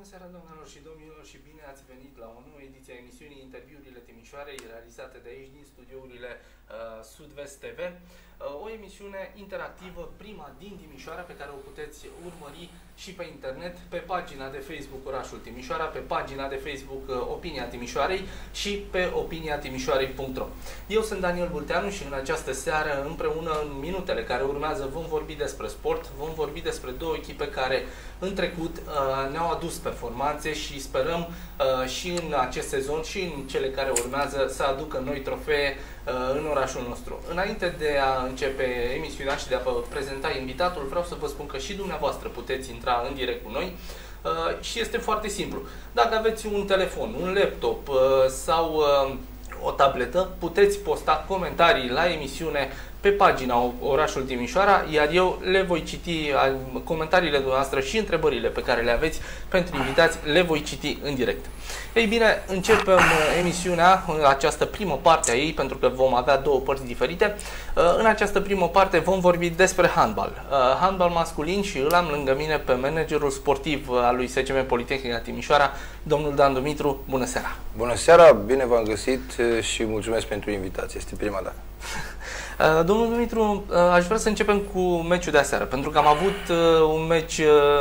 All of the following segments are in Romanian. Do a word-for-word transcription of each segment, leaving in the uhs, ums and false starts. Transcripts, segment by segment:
seara, doamnelor și domnilor, și bine ați venit la o nouă ediție a emisiunii Interviurile Timișoarei, realizate de aici, din studiourile uh, Sud-Vest T V. Uh, o emisiune interactivă, prima din Timișoara, pe care o puteți urmări și pe internet, pe pagina de Facebook Orașul Timișoara, pe pagina de Facebook uh, Opinia Timișoarei și pe opinia timișoarei punct ro. Eu sunt Daniel Bulteanu și în această seară, împreună în minutele care urmează, vom vorbi despre sport, vom vorbi despre două echipe care în trecut uh, ne-au adus performanțe și sperăm uh, și în acest sezon și în cele care urmează să aducă noi trofee uh, în orașul nostru. Înainte de a începe emisiunea și de a prezenta invitatul, vreau să vă spun că și dumneavoastră puteți intra în direct cu noi uh, și este foarte simplu. Dacă aveți un telefon, un laptop uh, sau uh, o tabletă, puteți posta comentarii la emisiune pe pagina Orașul Timișoara, iar eu le voi citi, comentariile dumneavoastră și întrebările pe care le aveți pentru invitați, le voi citi în direct. Ei bine, începem emisiunea, această primă parte a ei, pentru că vom avea două părți diferite. În această primă parte vom vorbi despre handbal. Handbal masculin și îl am lângă mine pe managerul sportiv al lui S C M Politehnica Timișoara, domnul Dan Dumitru. Bună seara! Bună seara, bine v-am găsit și mulțumesc pentru invitație. Este prima dată. Domnul Dumitru, aș vrea să începem cu meciul de aseară, pentru că am avut un meci,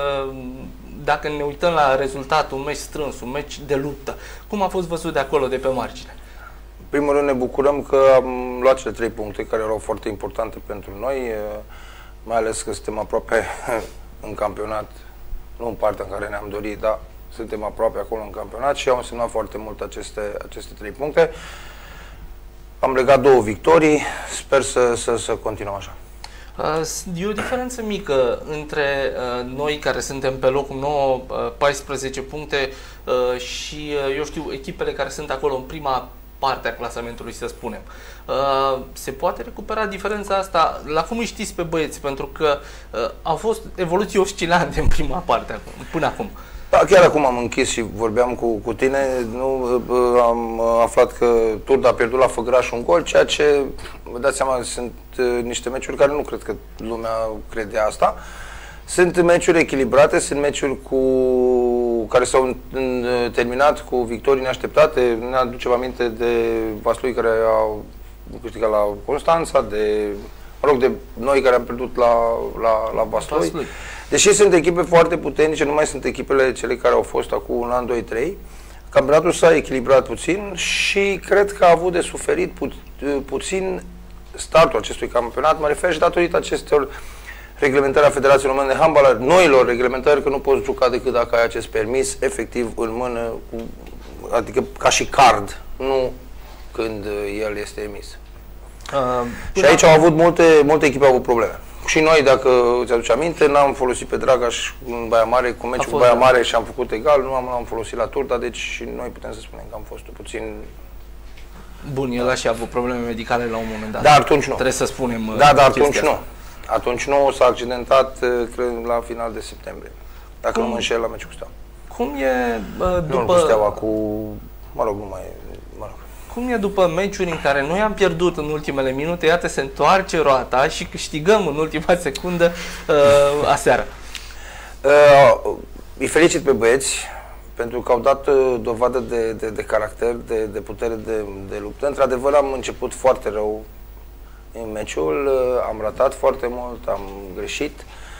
dacă ne uităm la rezultat, un meci strâns, un meci de luptă. Cum a fost văzut de acolo, de pe margine? În primul rând ne bucurăm că am luat cele trei puncte care erau foarte importante pentru noi, mai ales că suntem aproape în campionat, nu în partea în care ne-am dorit, dar suntem aproape acolo în campionat și au însemnat foarte mult aceste, aceste trei puncte. Am legat două victorii, sper să, să, să continuăm așa. E o diferență mică între noi care suntem pe locul nouă, paisprezece puncte, și, eu știu, echipele care sunt acolo în prima parte a clasamentului, să spunem. Se poate recupera diferența asta? La cum îi știți pe băieți? Pentru că au fost evoluții oscilante în prima parte, până acum. Da, chiar acum am închis și vorbeam cu, cu tine, nu, am aflat că Turda a pierdut la Făgraș un gol, ceea ce, vă dați seama, sunt niște meciuri care nu cred că lumea crede asta. Sunt meciuri echilibrate, sunt meciuri cu, care s-au terminat cu victorii neașteptate. Ne aducem aminte de Vaslui care a câștigat la Constanța, de, mă rog, de noi care am pierdut la, la, la Vaslui. Vaslui. Deși sunt echipe foarte puternice, nu mai sunt echipele cele care au fost acum un an, doi, trei. Campionatul s-a echilibrat puțin și cred că a avut de suferit pu puțin startul acestui campionat. Mă refer și datorită acestor reglementări a Federației Române de Handbal, noilor reglementări, că nu poți juca decât dacă ai acest permis efectiv în mână, cu, adică ca și card, nu când el este emis. Uh, și aici au avut multe, multe echipe au avut probleme. Și noi, dacă îți aduci aminte, n-am folosit pe Dragaș în Baia Mare, cu meciul cu Baia Mare și am făcut egal, nu am, am folosit la Turda, deci și noi putem să spunem că am fost puțin... Bun, el a și avut probleme medicale la un moment dat. Da, atunci nu. Trebuie să spunem. Da, dar atunci nu. Atunci nu, s-a accidentat, cred, la final de septembrie. Dacă Cum? nu mă înșel, la meciul cu Steaua. Cum e după... Nu cu Steaua, cu... mă rog, nu mai... mă rog. Cum e după meciuri în care noi am pierdut în ultimele minute, iată, se întoarce roata și câștigăm în ultima secundă uh, aseară? Uh, îi felicit pe băieți pentru că au dat uh, dovadă de, de, de caracter, de, de putere de, de luptă. Într-adevăr, am început foarte rău în meciul, uh, am ratat foarte mult, am greșit.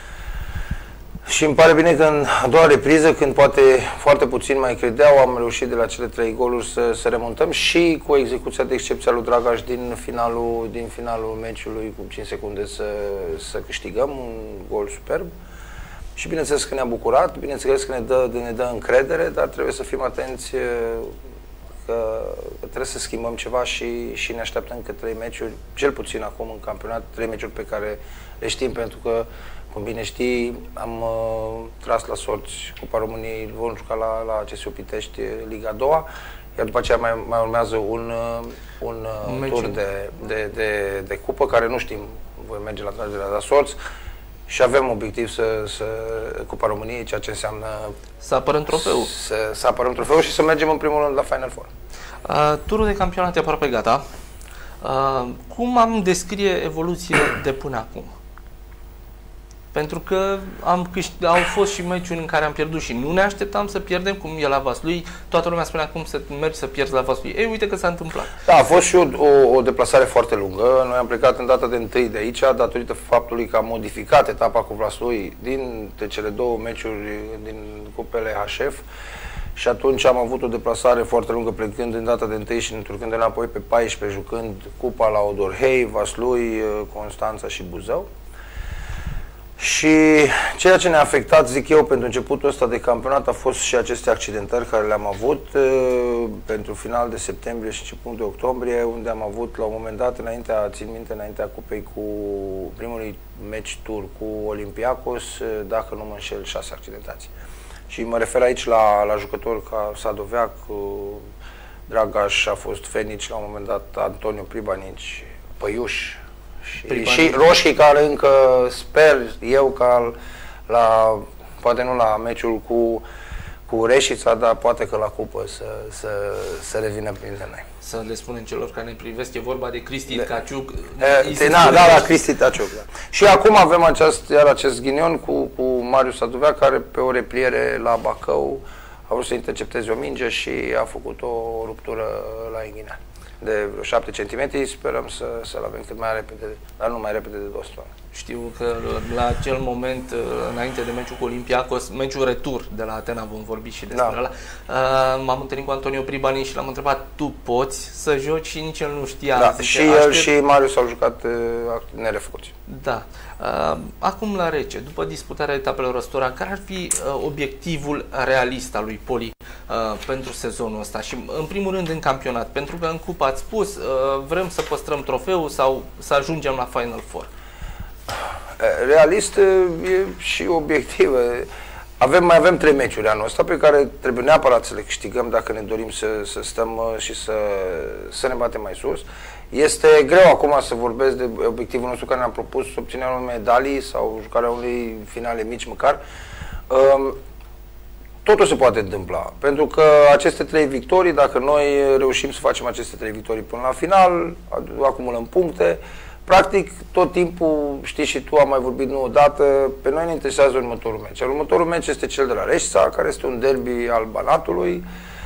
Și îmi pare bine că în a doua repriză, când poate foarte puțin mai credeau, am reușit de la cele trei goluri să, să remontăm și cu execuția de excepție a lui Dragaș din finalul, din finalul meciului, cu cinci secunde să, să câștigăm un gol superb. Și bineînțeles că ne-a bucurat, bineînțeles că ne dă, ne dă încredere, dar trebuie să fim atenți că trebuie să schimbăm ceva și, și ne așteaptă încă trei meciuri, cel puțin acum în campionat, trei meciuri pe care le știm, pentru că, cum bine știi, am uh, tras la sorți Cupa României, vom juca la, la C S U Pitești, Liga a doua, iar după aceea mai, mai urmează un, uh, un, uh, un tur de, de, de, de cupă, care nu știm, voi merge la tragerea la sorți și avem obiectiv să, să Cupa României, ceea ce înseamnă să apărăm trofeul. Să, să apărăm trofeul și să mergem în primul rând la Final Four. Uh, turul de campionat e aproape gata. Uh, cum am descrie evoluția de până acum? Pentru că am câștig, au fost și meciuri în care am pierdut și nu ne așteptam să pierdem, cum e la Vaslui. Toată lumea spunea cum să mergi să pierzi la Vaslui. Ei, uite că s-a întâmplat. Da, a fost și o, o, o deplasare foarte lungă. Noi am plecat în data de întâi de aici, datorită faptului că am modificat etapa cu Vaslui dintre cele două meciuri din cupele H F. Și atunci am avut o deplasare foarte lungă, plecând în data de întâi și întorcând înapoi pe paisprezece, jucând cupa la Odorhei, Vaslui, Constanța și Buzău. Și ceea ce ne-a afectat, zic eu, pentru începutul ăsta de campionat a fost și aceste accidentări care le-am avut pentru final de septembrie și început de octombrie, unde am avut la un moment dat, înaintea, țin minte, înaintea cupei cu primului meci tur cu Olympiacos, dacă nu mă înșel, șase accidentați. Și mă refer aici la, la jucători ca Sadoveac, Dragaș, a fost Fenici, la un moment dat Antonio Pribanici, Păiuș și, și Roșii, care încă sper eu ca la, poate nu la meciul cu, cu Reșița, dar poate că la cupă să, să, să revină printre noi. Să le spunem celor care ne privesc, e vorba de Cristi Tcaciuc. Da, da, la Cristi Tcaciuc. Da. Și acum avem acest, iar acest ghinion cu, cu Marius Saduvea, care pe o repliere la Bacău a vrut să intercepteze o minge și a făcut o ruptură la inghinea de vreo șapte centimetri. Sperăm să, să-l avem cât mai repede, dar nu mai repede de două săptămâni. Știu că la acel moment, înainte de meciul cu Olympiacos, meciul retur de la Atena, vom vorbi și despre da. ăla, m-am întâlnit cu Antonio Pribani și l-am întrebat, tu poți să joci? Și nici el nu știa. Da, și el aștept... și Marius au jucat nerefăcuți. Da. Acum la rece, după disputarea etapelor răstora, care ar fi obiectivul realist al lui Poli pentru sezonul ăsta? Și în primul rând în campionat, pentru că în cupă ați spus, vrem să păstrăm trofeul sau să ajungem la Final Four. Realist e și obiectiv. Avem, mai avem trei meciuri anul ăsta pe care trebuie neapărat să le câștigăm dacă ne dorim să, să stăm și să, să ne batem mai sus. Este greu acum să vorbesc de obiectivul nostru care ne-am propus, obținerea unei medalii sau jucarea unei finale mici măcar. Totul se poate întâmpla, pentru că aceste trei victorii, dacă noi reușim să facem aceste trei victorii până la final, acumulăm puncte. Practic, tot timpul, știi și tu, am mai vorbit nu odată, pe noi ne interesează următorul meci. Următorul meci este cel de la Reșița, care este un derby al Banatului.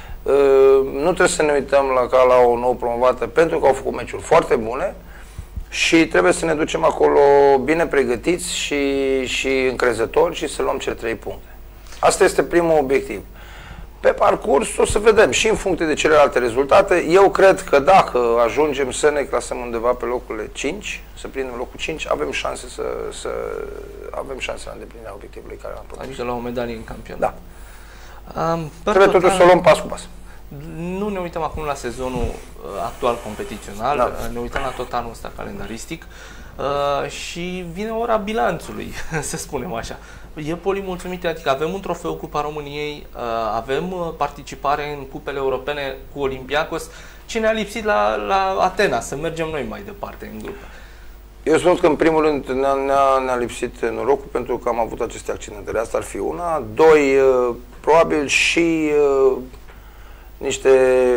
Nu trebuie să ne uităm la, ca la o nouă promovată, pentru că au făcut meciuri foarte bune și trebuie să ne ducem acolo bine pregătiți și, și încrezători și să luăm cele trei puncte. Asta este primul obiectiv. Pe parcurs o să vedem și în funcție de celelalte rezultate. Eu cred că dacă ajungem să ne clasăm undeva pe locurile cinci, să prindem locul cinci, avem șanse să, să avem șanse la îndeplinirea obiectivului care am propus. Adică la o medalie în campionat. Da. Um, Trebuie totuși să o luăm pas cu pas. Nu ne uităm acum la sezonul actual competițional, da. Ne uităm la tot anul ăsta calendaristic uh, și vine ora bilanțului, să spunem așa. E Poli mulțumit, adică avem un trofeu Cupa României, avem participare în cupele europene cu Olympiacos. Ce ne-a lipsit la, la Atena? Să mergem noi mai departe în grup. Eu spun că în primul rând ne-a ne ne lipsit norocul pentru că am avut aceste accidentări. Asta ar fi una. Doi, probabil și uh, niște,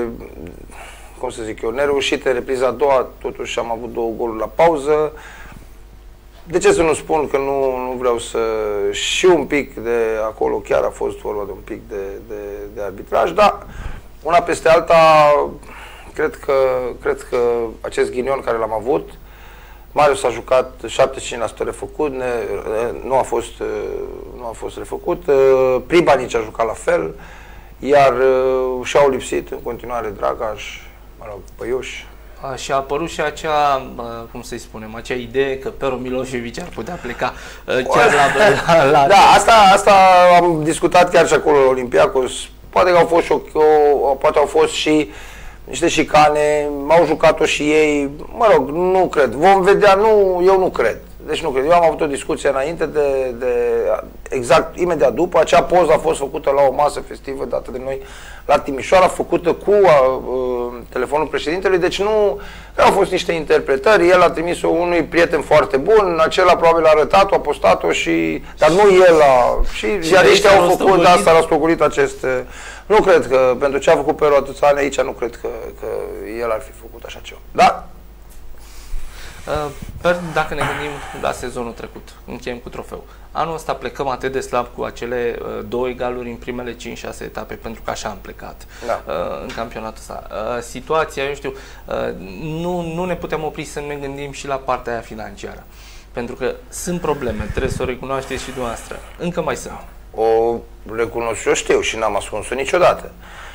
cum să zic eu, nereușite. Repriza a doua, totuși am avut două goluri la pauză. De ce să nu spun că nu, nu vreau să... Și un pic de acolo, chiar a fost vorba de un pic de, de, de arbitraj, dar una peste alta, cred că, cred că acest ghinion care l-am avut, Marius a jucat șaptezeci și cinci la sută refăcut, ne, nu, a fost, nu a fost refăcut, Pribanici a jucat la fel, iar și-au lipsit în continuare Dragaș, mă rog, Păiuș. A, și a apărut și acea, cum să-i spunem, acea idee că Pero Milosevic ar putea pleca chiar la, la, la... Da, asta, asta am discutat chiar și acolo la Olympiacos. Poate că au fost și, o, o, poate au fost și niște șicane, m-au jucat-o și ei. Mă rog, nu cred. Vom vedea, nu, eu nu cred. Deci nu cred. Eu am avut o discuție înainte de, de exact imediat după. Acea poză a fost făcută la o masă festivă dată de noi la Timișoara, făcută cu uh, telefonul președintelui, deci nu au fost niște interpretări, el a trimis-o unui prieten foarte bun, acela probabil a arătat-o, a postat-o și, dar nu el a, și ziariștii au făcut, de asta, a stogolit acest, nu cred că, pentru ce a făcut Pero atâția ani aici, nu cred că, că el ar fi făcut așa ceva, da? Dacă ne gândim la sezonul trecut, încheiem cu trofeu. Anul ăsta plecăm atât de slab cu acele două egaluri în primele cinci șase etape, pentru că așa am plecat da. în campionatul ăsta. Situația, eu știu, nu, nu ne putem opri să ne gândim și la partea aia financiară. Pentru că sunt probleme, trebuie să o recunoașteți și dumneavoastră. Încă mai sunt. O recunosc și eu știu și n-am ascuns-o niciodată.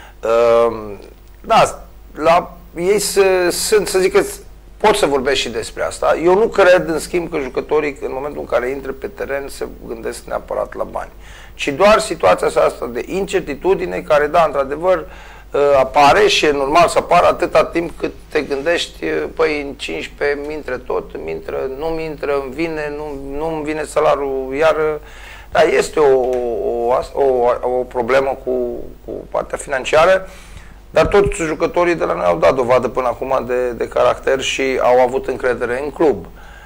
Da, la ei sunt, să zic că pot să vorbesc și despre asta. Eu nu cred, în schimb, că jucătorii, în momentul în care intră pe teren, se gândesc neapărat la bani. Ci doar situația asta de incertitudine, care, da, într-adevăr, apare și e normal să apară atâta timp cât te gândești, păi, în cincisprezece mi intră tot, mi intră, nu mi intră, îmi vine, nu, nu îmi vine salariul, iar da, este o, o, o, o problemă cu, cu partea financiară. Dar toți jucătorii de la noi au dat dovadă până acum de, de caracter și au avut încredere în club.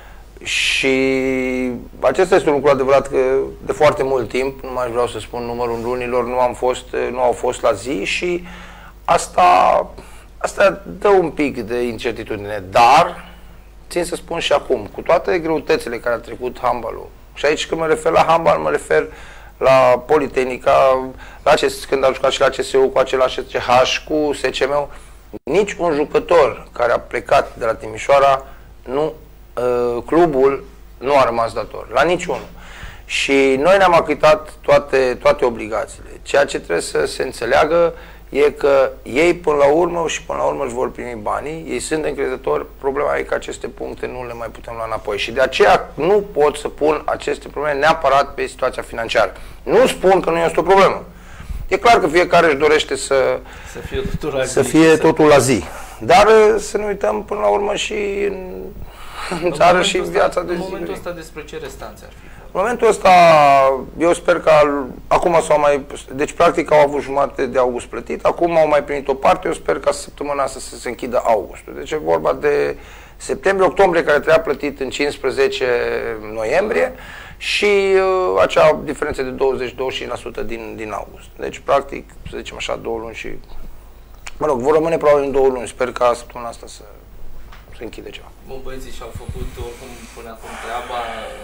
Și acesta este un lucru adevărat că de foarte mult timp, nu mai vreau să spun numărul lunilor, nu, am fost, nu au fost la zi și asta, asta dă un pic de incertitudine. Dar, țin să spun și acum, cu toate greutățile care a trecut handbalul, și aici când mă refer la handbal, mă refer la Politehnica, la C, când a jucat și la C S U, cu același C H, cu S C M-ul, nici un jucător care a plecat de la Timișoara, nu, uh, clubul nu a rămas dator, la niciunul. Și noi ne-am achitat toate, toate obligațiile. Ceea ce trebuie să se înțeleagă e că ei până la urmă și până la urmă își vor primi banii, ei sunt încrezători, problema e că aceste puncte nu le mai putem lua înapoi și de aceea nu pot să pun aceste probleme neapărat pe situația financiară. Nu spun că nu este o problemă. E clar că fiecare își dorește să, să fie totul la zi, să fie totul la zi. Dar să ne uităm până la urmă și în, în țară și în viața de zi. În momentul ăsta despre ce restanțe ar fi? În momentul ăsta, eu sper că acum s-au mai... Deci, practic, au avut jumătate de august plătit, acum au mai primit o parte, eu sper ca săptămâna asta să se închidă augustul. Deci e vorba de septembrie-octombrie, care trebuia plătit în cincisprezece noiembrie și uh, acea diferență de douăzeci douăzeci și cinci la sută din, din august. Deci, practic, să zicem așa, două luni și... Mă rog, vor rămâne probabil în două luni. Sper ca săptămâna asta să se închide ceva. Bun, băieții și-au făcut oricum până acum treaba.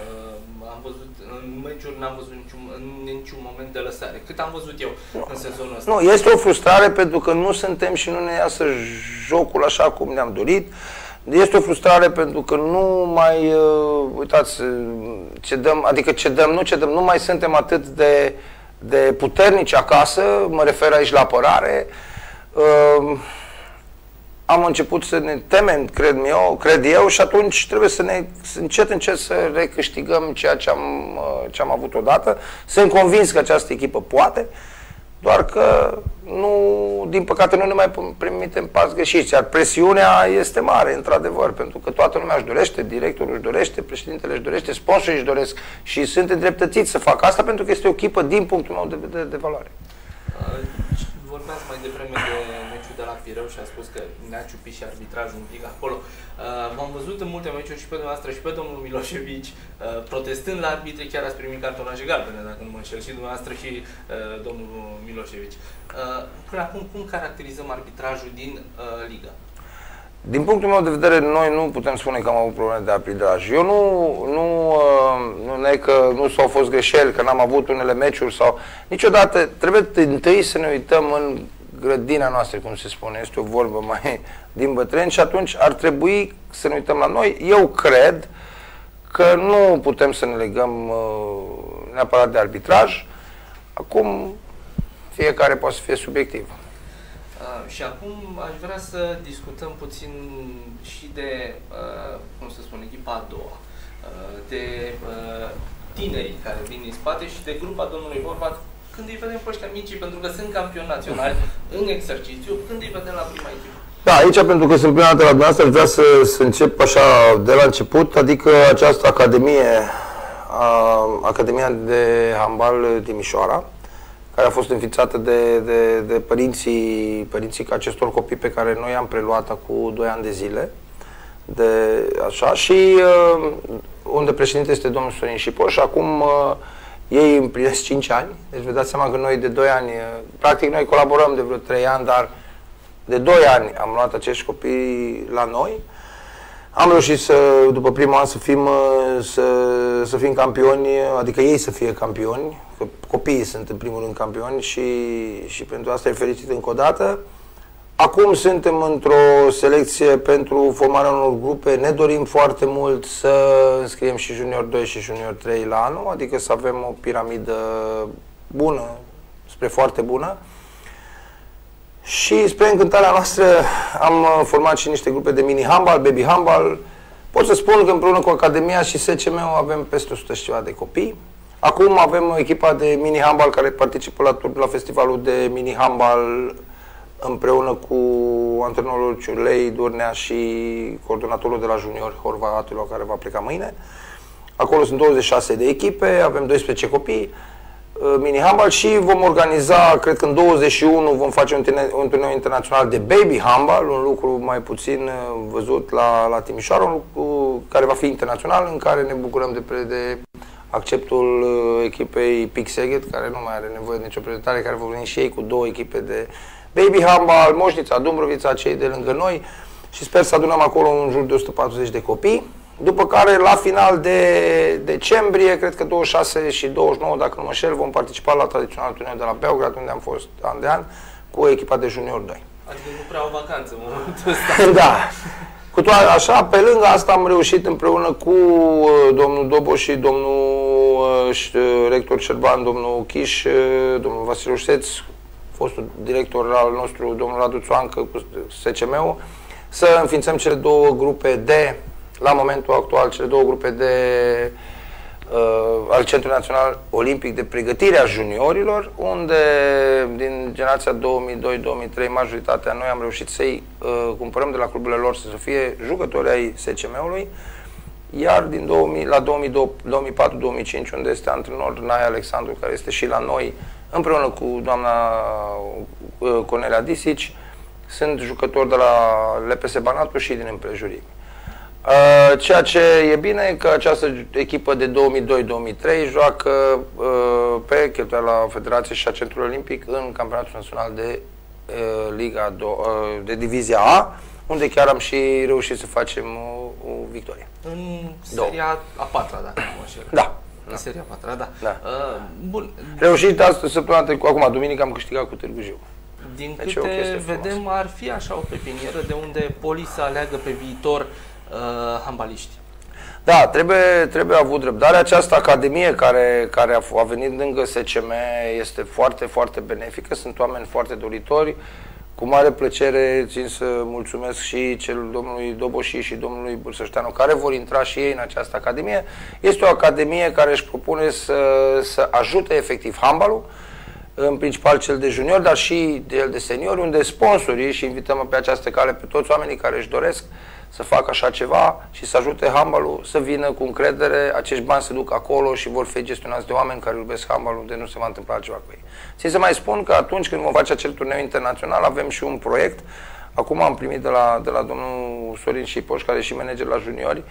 Am văzut, în meciuri n-am văzut niciun, în niciun moment de lăsare. Cât am văzut eu nu. în sezonul ăsta. Nu, este o frustrare pentru că nu suntem și nu ne iasă jocul așa cum ne-am dorit. Este o frustrare pentru că nu mai, uh, uitați, cedăm, adică cedăm, nu cedăm, nu mai suntem atât de, de puternici acasă, mă refer aici la apărare. Uh, am început să ne temem, cred eu, cred eu, și atunci trebuie să ne, încet, încet să recâștigăm ceea ce am, ce am avut odată. Sunt convins că această echipă poate, doar că, nu, din păcate, nu ne mai permitem pași greșiți. Iar presiunea este mare, într-adevăr, pentru că toată lumea își dorește, directorul își dorește, președintele își dorește, sponsorii își doresc și sunt îndreptățiți să facă asta pentru că este o echipă, din punctul meu de vedere, de valoare. Vorbeați mai devreme de meciul de la Pireu și a spus că ne-a ciupit și arbitrajul un pic acolo. Uh, V-am văzut în multe meciuri și pe dumneavoastră și pe domnul Milosevici uh, protestând la arbitri, chiar ați primit cartonaje galbene, dacă nu mă înșel, și dumneavoastră și uh, domnul Milosevici. Uh, până acum, cum caracterizăm arbitrajul din uh, Liga? Din punctul meu de vedere, noi nu putem spune că am avut probleme de arbitraj. Eu nu, nu, nu ne că nu s-au fost greșeli, că n-am avut unele meciuri sau... Niciodată, trebuie întâi să ne uităm în grădina noastră, cum se spune, este o vorbă mai din bătrâni, și atunci ar trebui să ne uităm la noi. Eu cred că nu putem să ne legăm neapărat de arbitraj. Acum, fiecare poate să fie subiectiv. Uh, și acum aș vrea să discutăm puțin și de, uh, cum să spun, echipa a doua, uh, de uh, tinerii care vin în spate și de grupa domnului Horvat, când îi vedem pe ăștia mici, pentru că sunt campioni naționali în exercițiu, când îi vedem la prima echipă. Da, aici, pentru că sunt prima dată la dumneavoastră, aș vrea să, să încep așa de la început, adică această academie, a, Academia de Handbal Timișoara, care a fost înființată de, de, de părinții, părinții acestor copii pe care noi am preluat acum doi ani de zile, de, așa, și uh, unde președinte este domnul Sorin Șipoș, și acum uh, ei împlinesc cinci ani, deci vă dați seama că noi de doi ani, uh, practic noi colaborăm de vreo trei ani, dar de doi ani am luat acești copii la noi. Am reușit să, după prima an să fim, să, să fim campioni, adică ei să fie campioni, că copiii sunt în primul rând campioni și, și pentru asta e fericit încă o dată. Acum suntem într-o selecție pentru formarea unor grupe, ne dorim foarte mult să înscriem și Junior doi și Junior trei la anul, adică să avem o piramidă bună, spre foarte bună. Și spre încântarea noastră am format și niște grupe de mini-handball, baby-handball. Pot să spun că împreună cu Academia și S C M avem peste o sută și ceva de copii. Acum avem echipa de mini-handball care participă la, la festivalul de mini-handball împreună cu antrenorul Ciurlei, Durnea și coordonatorul de la junior, Horvatul, care va pleca mâine. Acolo sunt douăzeci și șase de echipe, avem doisprezece copii, mini-handball și vom organiza, cred că în douăzeci și unu vom face un, un turneu internațional de baby-handball, un lucru mai puțin văzut la, la Timișoara, un lucru care va fi internațional, în care ne bucurăm de, de acceptul echipei Pic Seghet, care nu mai are nevoie de nicio prezentare, care vor veni și ei cu două echipe de baby-handball, Moșnița, Dumbrăvița, cei de lângă noi, și sper să adunăm acolo în jur de o sută patruzeci de copii. După care, la final de decembrie, cred că douăzeci și șase și douăzeci și nouă, dacă nu mă șel, vom participa la tradiționalul turneu de la Beograd, unde am fost an de an, cu echipa de Junior doi. Adică nu prea o vacanță în momentul ăsta. Da. Cu toate așa, pe lângă asta am reușit împreună cu domnul Dobo și domnul rector Șerban, domnul Chiș, domnul Vasile Ușteț, fostul director al nostru, domnul Radu Țoancă, cu S C M-ul, să înființăm cele două grupe de, la momentul actual, cele două grupe de uh, al Centrului Național Olimpic de Pregătire a Juniorilor, unde din generația două mii doi două mii trei majoritatea noi am reușit să-i uh, cumpărăm de la cluburile lor să fie jucători ai S C M-ului, iar din două mii, la două mii patru două mii cinci, unde este antrenor Naia Alexandru, care este și la noi, împreună cu doamna uh, Cornelia Disici, sunt jucători de la L P S Banatul și din împrejurimi. Uh, ceea ce e bine e că această echipă de două mii doi două mii trei joacă uh, pe cheltuiala la Federație și a Centrului Olimpic în Campionatul Național de uh, Liga uh, de Divizia A, unde chiar am și reușit să facem o, o victorie. În seria a patra, dacă nu mă înșel. Da. În seria a patra, da. da. Uh, bun. Reușit astăzi, săptămâna trecută, acum, duminică, am câștigat cu Târgu Jiu. Din deci câte vedem, ar fi așa o pepinieră de unde Poli să aleagă pe viitor uh, handbaliști. Da, trebuie, trebuie avut răbdare. Această academie care, care a, a venit lângă S C M este foarte, foarte benefică. Sunt oameni foarte doritori. Cu mare plăcere țin să mulțumesc și celul domnului Doboși și domnului Bursășteanu, care vor intra și ei în această academie. Este o academie care își propune să, să ajute efectiv handbalul, în principal cel de junior, dar și cel de seniori, unde sponsorii, și invităm pe această cale pe toți oamenii care își doresc să facă așa ceva și să ajute handbalul să vină cu încredere, acești bani se duc acolo și vor fi gestionați de oameni care iubesc handbalul, unde nu se va întâmpla altceva cu ei. Țin să mai spun că atunci când vom face acel turneu internațional, avem și un proiect. Acum am primit de la, de la domnul Sorin Șipoș, care e și manager la juniori.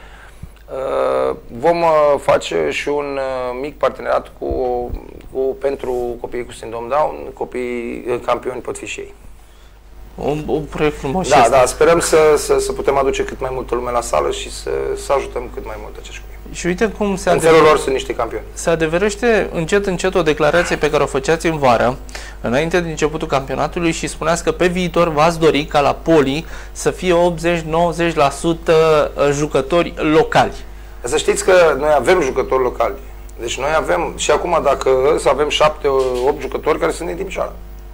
Uh, vom uh, face și un uh, mic parteneriat cu, cu, pentru copiii cu sindrom Down, copiii uh, campioni pot fi și ei. Un, un proiect frumos. Da, da, sperăm să, să, să putem aduce cât mai multă lume la sală și să, să ajutăm cât mai mult acești copii. Și uite cum se în felul lor sunt niște campioni. Se adeverește încet, încet o declarație pe care o făceați în vară, înainte de începutul campionatului, și spuneați că pe viitor v-ați dori ca la Poli să fie optzeci nouăzeci la sută jucători locali. Să știți că noi avem jucători locali. Deci noi avem, și acum dacă să avem șapte opt jucători care sunt din Timișoara.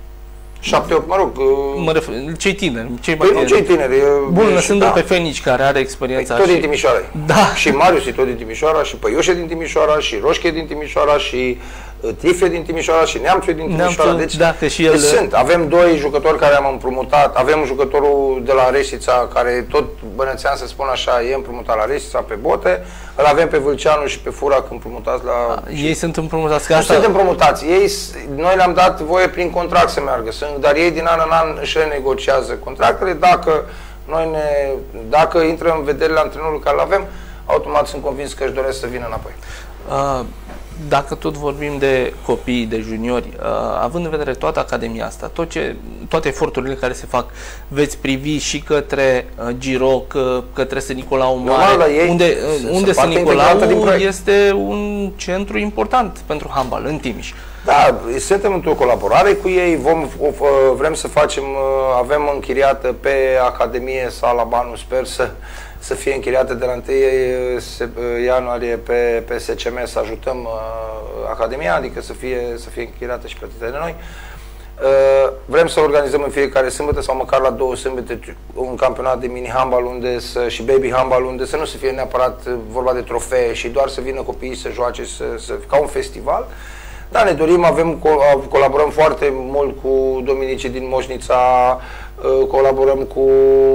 șapte opt, mă rog... Mă refer, cei tineri, cei mai păi tineri. Nu cei tineri. Bun, lăsând da. pe Fenici, care are experiența. Păi tot și... din Timișoara. Da. Și Marius e tot din Timișoara, și Păiușe din Timișoara, și Roșche din Timișoara, și Trifie din Timișoara, și Neamțu din Timișoara. Neamțu, deci, da, și el... deci sunt. Avem doi jucători care am împrumutat. Avem jucătorul de la Reșița, care tot bănățean, să spun așa, e împrumutat la Reșița pe bote. Îl avem pe Vâlceanu și pe Furac împrumutați la... A, ei sunt împrumutați. Că asta... asta... sunt împrumutați. Ei, noi le-am dat voie prin contract să meargă. Sunt, dar ei din an în an își renegociază contractele. Dacă noi ne, dacă intră în vederile antrenorului care îl avem, automat sunt convins că își doresc să vină înapoi. Uh, dacă tot vorbim de copii, de juniori, uh, având în vedere toată academia asta, tot ce, toate eforturile care se fac, veți privi și către uh, Giroc, uh, către Sfânt Nicolau Mare, Normal, ei, unde, uh, unde Sfânt Nicolau din este un centru important pentru handbal în Timiș. Da, suntem într-o colaborare cu ei, vom, vrem să facem, avem închiriată pe Academie sala Banu, sper să, să fie închiriată de la întâi ianuarie pe, pe S C M, să ajutăm uh, Academia, adică să fie, să fie închiriată și plătită de noi. Uh, vrem să organizăm în fiecare sâmbătă sau măcar la două sâmbăte un campionat de mini-handball unde să, și baby-handball unde să nu să fie neapărat vorba de trofee și doar să vină copiii să joace, să, să, ca un festival. Da, ne dorim, avem, colaborăm foarte mult cu Dominicii din Moșnița, colaborăm cu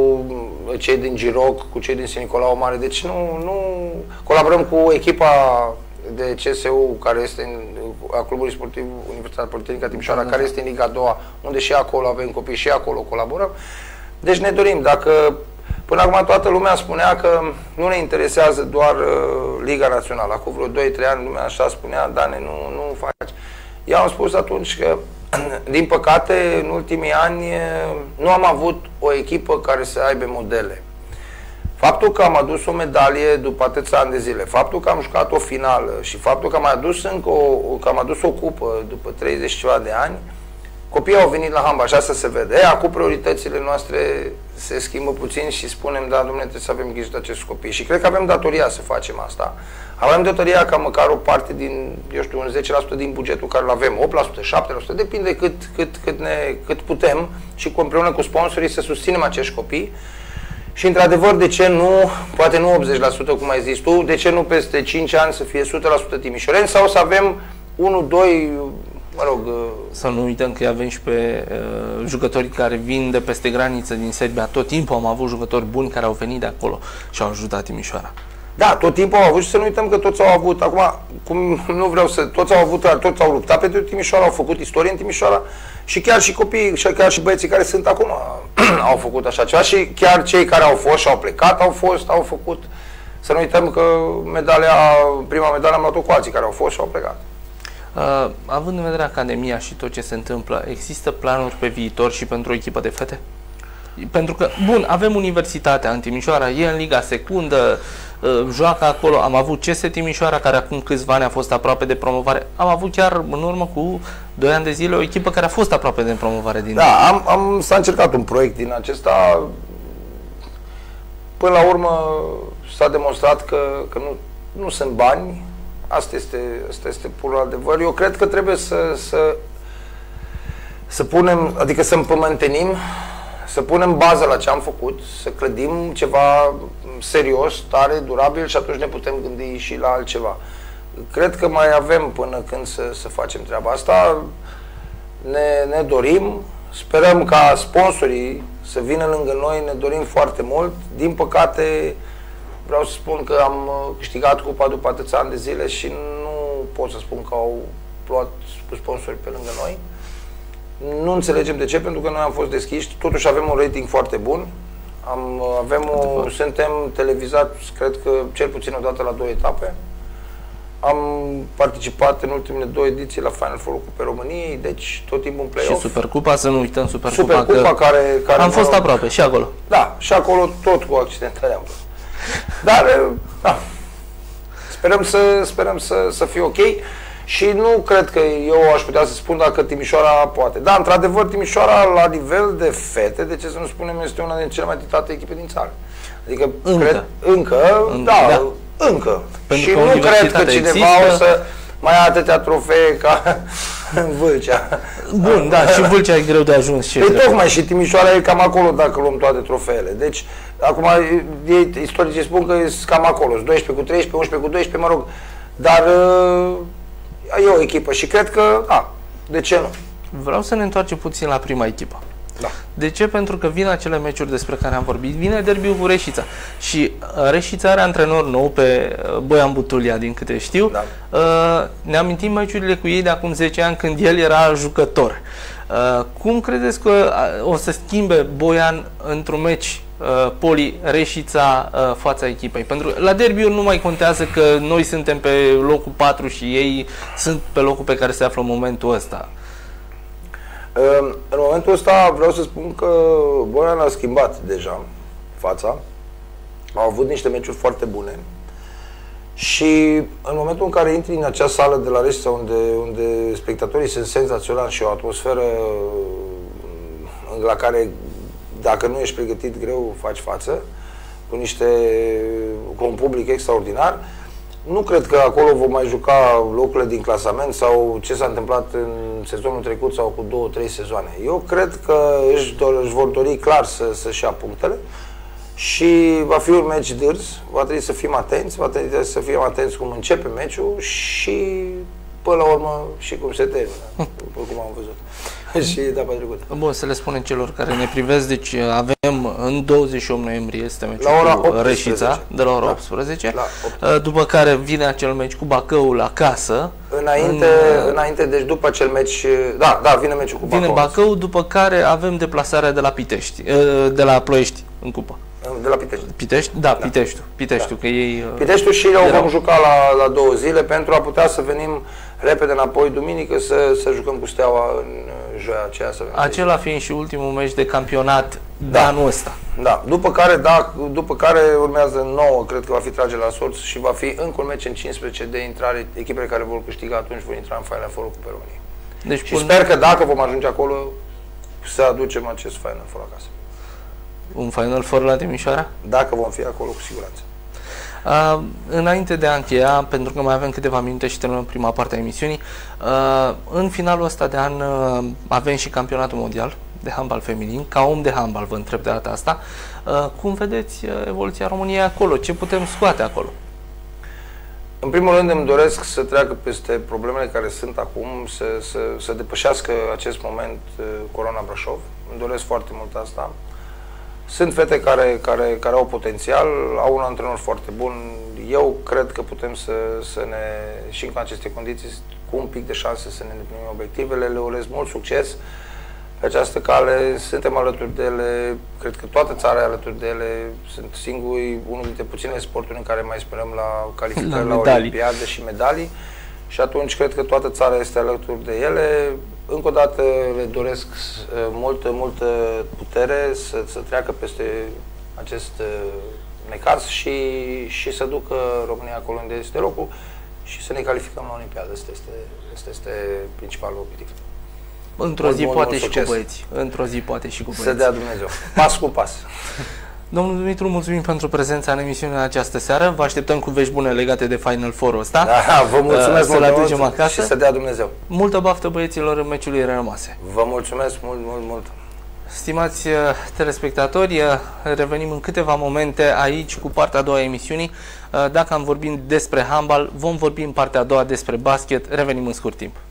cei din Giroc, cu cei din Sfânt Nicolau Mare, deci nu, nu colaborăm cu echipa de C S U care este în, a Clubului Sportiv Universitatea Politehnică Timișoara, da, care este în Liga a doua, unde și acolo avem copii și acolo colaborăm. Deci ne dorim, dacă până acum toată lumea spunea că nu ne interesează doar uh, Liga Națională. Acum vreo doi trei ani lumea așa spunea, Dane, nu, nu faci. Eu am spus atunci că, din păcate, în ultimii ani nu am avut o echipă care să aibă modele. Faptul că am adus o medalie după atâția ani de zile, faptul că am jucat o finală și faptul că am adus încă o, că am adus o cupă după treizeci ceva de ani, copiii au venit la handbal, așa să se vede. E, acum prioritățile noastre se schimbă puțin și spunem, da, domnule, trebuie să avem grijă de acești copii. Și cred că avem datoria să facem asta. Avem datoria ca măcar o parte din, eu știu, un zece la sută din bugetul care îl avem, opt la sută, șapte la sută, depinde cât, cât, cât, ne, cât putem și împreună cu sponsorii să susținem acești copii. Și într-adevăr, de ce nu, poate nu optzeci la sută, cum ai zis tu, de ce nu peste cinci ani să fie o sută la sută timișoreni sau să avem unu doi, mă rog... Să nu uităm că avem și pe uh, jucătorii care vin de peste graniță din Serbia. Tot timpul am avut jucători buni care au venit de acolo și au ajutat Timișoara. Da, tot timpul au avut și să nu uităm că toți au avut, acum, cum nu vreau să, toți au avut, toți au luptat pentru Timișoara, au făcut istorie în Timișoara și chiar și copiii, și chiar și băieții care sunt acum au făcut așa ceva și chiar cei care au fost și au plecat au fost, au făcut. Să nu uităm că medalia, prima medalie am luat-o cu alții care au fost și au plecat. Uh, având în vedere Academia și tot ce se întâmplă, există planuri pe viitor și pentru o echipă de fete? Pentru că, bun, avem Universitatea în Timișoara, e în Liga Secundă, uh, joacă acolo, am avut C S Timișoara, care acum câțiva ani a fost aproape de promovare, am avut chiar în urmă cu doi ani de zile o echipă care a fost aproape de promovare din... Da, am, am, s-a încercat un proiect din acesta, până la urmă s-a demonstrat că, că nu, nu sunt bani. Asta este, asta este pur adevăr. Eu cred că trebuie să, să, să punem, adică să împământenim, să punem bază la ce am făcut, să clădim ceva serios, tare, durabil și atunci ne putem gândi și la altceva. Cred că mai avem până când să, să facem treaba asta. Ne, ne dorim, sperăm ca sponsorii să vină lângă noi, ne dorim foarte mult. Din păcate, vreau să spun că am câștigat cupa după atâția ani de zile și nu pot să spun că au luat sponsori pe lângă noi. Nu înțelegem de ce, pentru că noi am fost deschiși, totuși avem un rating foarte bun. Am, avem o, suntem televizați, cred că cel puțin o dată la două etape. Am participat în ultimele două ediții la Final Four cu pe României, deci tot timpul în play-off. Și Supercupa, să nu uităm Supercupa, Supercupa că care, care am fost aproape și acolo. Da, și acolo tot cu accidentări am fost. Dar, da, sperăm să, sperăm să, să fie ok și nu cred că eu aș putea să spun dacă Timișoara poate. Da, într-adevăr, Timișoara la nivel de fete, de ce să nu spunem, este una din cele mai titlate echipe din țară. Adică, încă, cred, încă, încă da, da, încă. Pentru și că nu cred că cineva există... o să mai ia atâtea trofee ca în Vâlcea. Bun, da, și Vâlcea e greu de ajuns. Și păi tocmai, și Timișoara e cam acolo dacă luăm toate trofeele. Deci, acum, ei, istoricii spun că e cam acolo, doisprezece cu treisprezece, unsprezece cu doisprezece, mă rog, dar e o echipă și cred că, da, de ce nu? Vreau să ne întoarcem puțin la prima echipă. Da. De ce? Pentru că vin acele meciuri despre care am vorbit, vine derbiul cu Reșița și Reșița are antrenor nou pe Boian Butulia, din câte știu. Da. Ne amintim meciurile cu ei de acum zece ani când el era jucător. Cum credeți că o să schimbe Boian într-un meci uh, Poli, Reșița, uh, fața echipei? Pentru că la derby-uri nu mai contează că noi suntem pe locul patru și ei sunt pe locul pe care se află în momentul ăsta. În momentul ăsta vreau să spun că Boian a schimbat deja fața. Au avut niște meciuri foarte bune. Și în momentul în care intri în acea sală de la Reșița, unde, unde spectatorii sunt senzaționali și o atmosferă la care, dacă nu ești pregătit, greu faci față, cu, niște, cu un public extraordinar, nu cred că acolo vom mai juca locurile din clasament sau ce s-a întâmplat în sezonul trecut sau cu două, trei sezoane. Eu cred că își, dor, își vor dori clar să, să-și ia punctele și va fi un meci dârs, va trebui să fim atenți, va trebui să fim atenți cum începe meciul și până la urmă și cum se termină, după cum am văzut. Și etapa trecută. Bun, să le spunem celor care ne privesc, deci avem în douăzeci și opt noiembrie este meciul la ora cu Reșița, de la ora da. optsprezece, la optsprezece, după care vine acel meci cu Bacăul acasă. Înainte, în, înainte, deci după acel meci, da, da, vine meciul cu Bacău. Vine Bacău, după care avem deplasarea de la Pitești, de la Ploiești, în cupă. De la Pitești. Pitești? Da, da. Piteștiul. Piteștiul, da. Că ei... Piteștiul și eu vom juca la, la două zile pentru a putea să venim repede înapoi duminică să, să jucăm cu Steaua în joia aceea. Să Acela fiind și ultimul meci de campionat de da. anul ăsta. Da. După care, da, după care urmează nouă, cred că va fi trage la sorți și va fi încă un meci în cincisprezece de intrare. Echipele care vor câștiga atunci vor intra în Final Four cu România. Deci, și până... sper că dacă vom ajunge acolo să aducem acest Final Four acasă. Un Final Four la Timișoara? Dacă vom fi acolo, cu siguranță. Uh, înainte de a încheia, pentru că mai avem câteva minute și terminăm prima parte a emisiunii, uh, în finalul ăsta de an uh, avem și campionatul mondial de handbal feminin. Ca om de handbal vă întreb de data asta, uh, cum vedeți uh, evoluția României acolo? Ce putem scoate acolo? În primul rând îmi doresc să treacă peste problemele care sunt acum, să, să, să depășească acest moment uh, Corona Brașov. Îmi doresc foarte mult asta. Sunt fete care, care, care au potențial, au un antrenor foarte bun. Eu cred că putem să, să ne, și în aceste condiții, cu un pic de șanse să ne îndeplinim obiectivele. Le urez mult succes pe această cale. Suntem alături de ele, cred că toată țara e alături de ele. Sunt singuri, unul dintre puținele sporturi în care mai sperăm la calificări la, la Olimpiade și medalii. Și atunci cred că toată țara este alături de ele. Încă o dată le doresc uh, multă, multă putere să, să treacă peste acest uh, necaz și, și să ducă România acolo unde este locul și să ne calificăm la Olimpiadă. Asta este, asta este principalul obiectiv. Într-o zi poate și cu băieți. Într-o zi poate și cu băieți. Să dea Dumnezeu. Pas cu pas. Domnul Dumitru, mulțumim pentru prezența în emisiunea în această seară. Vă așteptăm cu vești bune legate de Final Four-ul ăsta. Da, vă mulțumesc să-l aducem acasă și să dea Dumnezeu. Multă baftă băieților în meciurile rămase. Vă mulțumesc mult, mult, mult. Stimați telespectatori, revenim în câteva momente aici cu partea a doua a emisiunii. Dacă am vorbit despre handbal, vom vorbi în partea a doua despre basket. Revenim în scurt timp.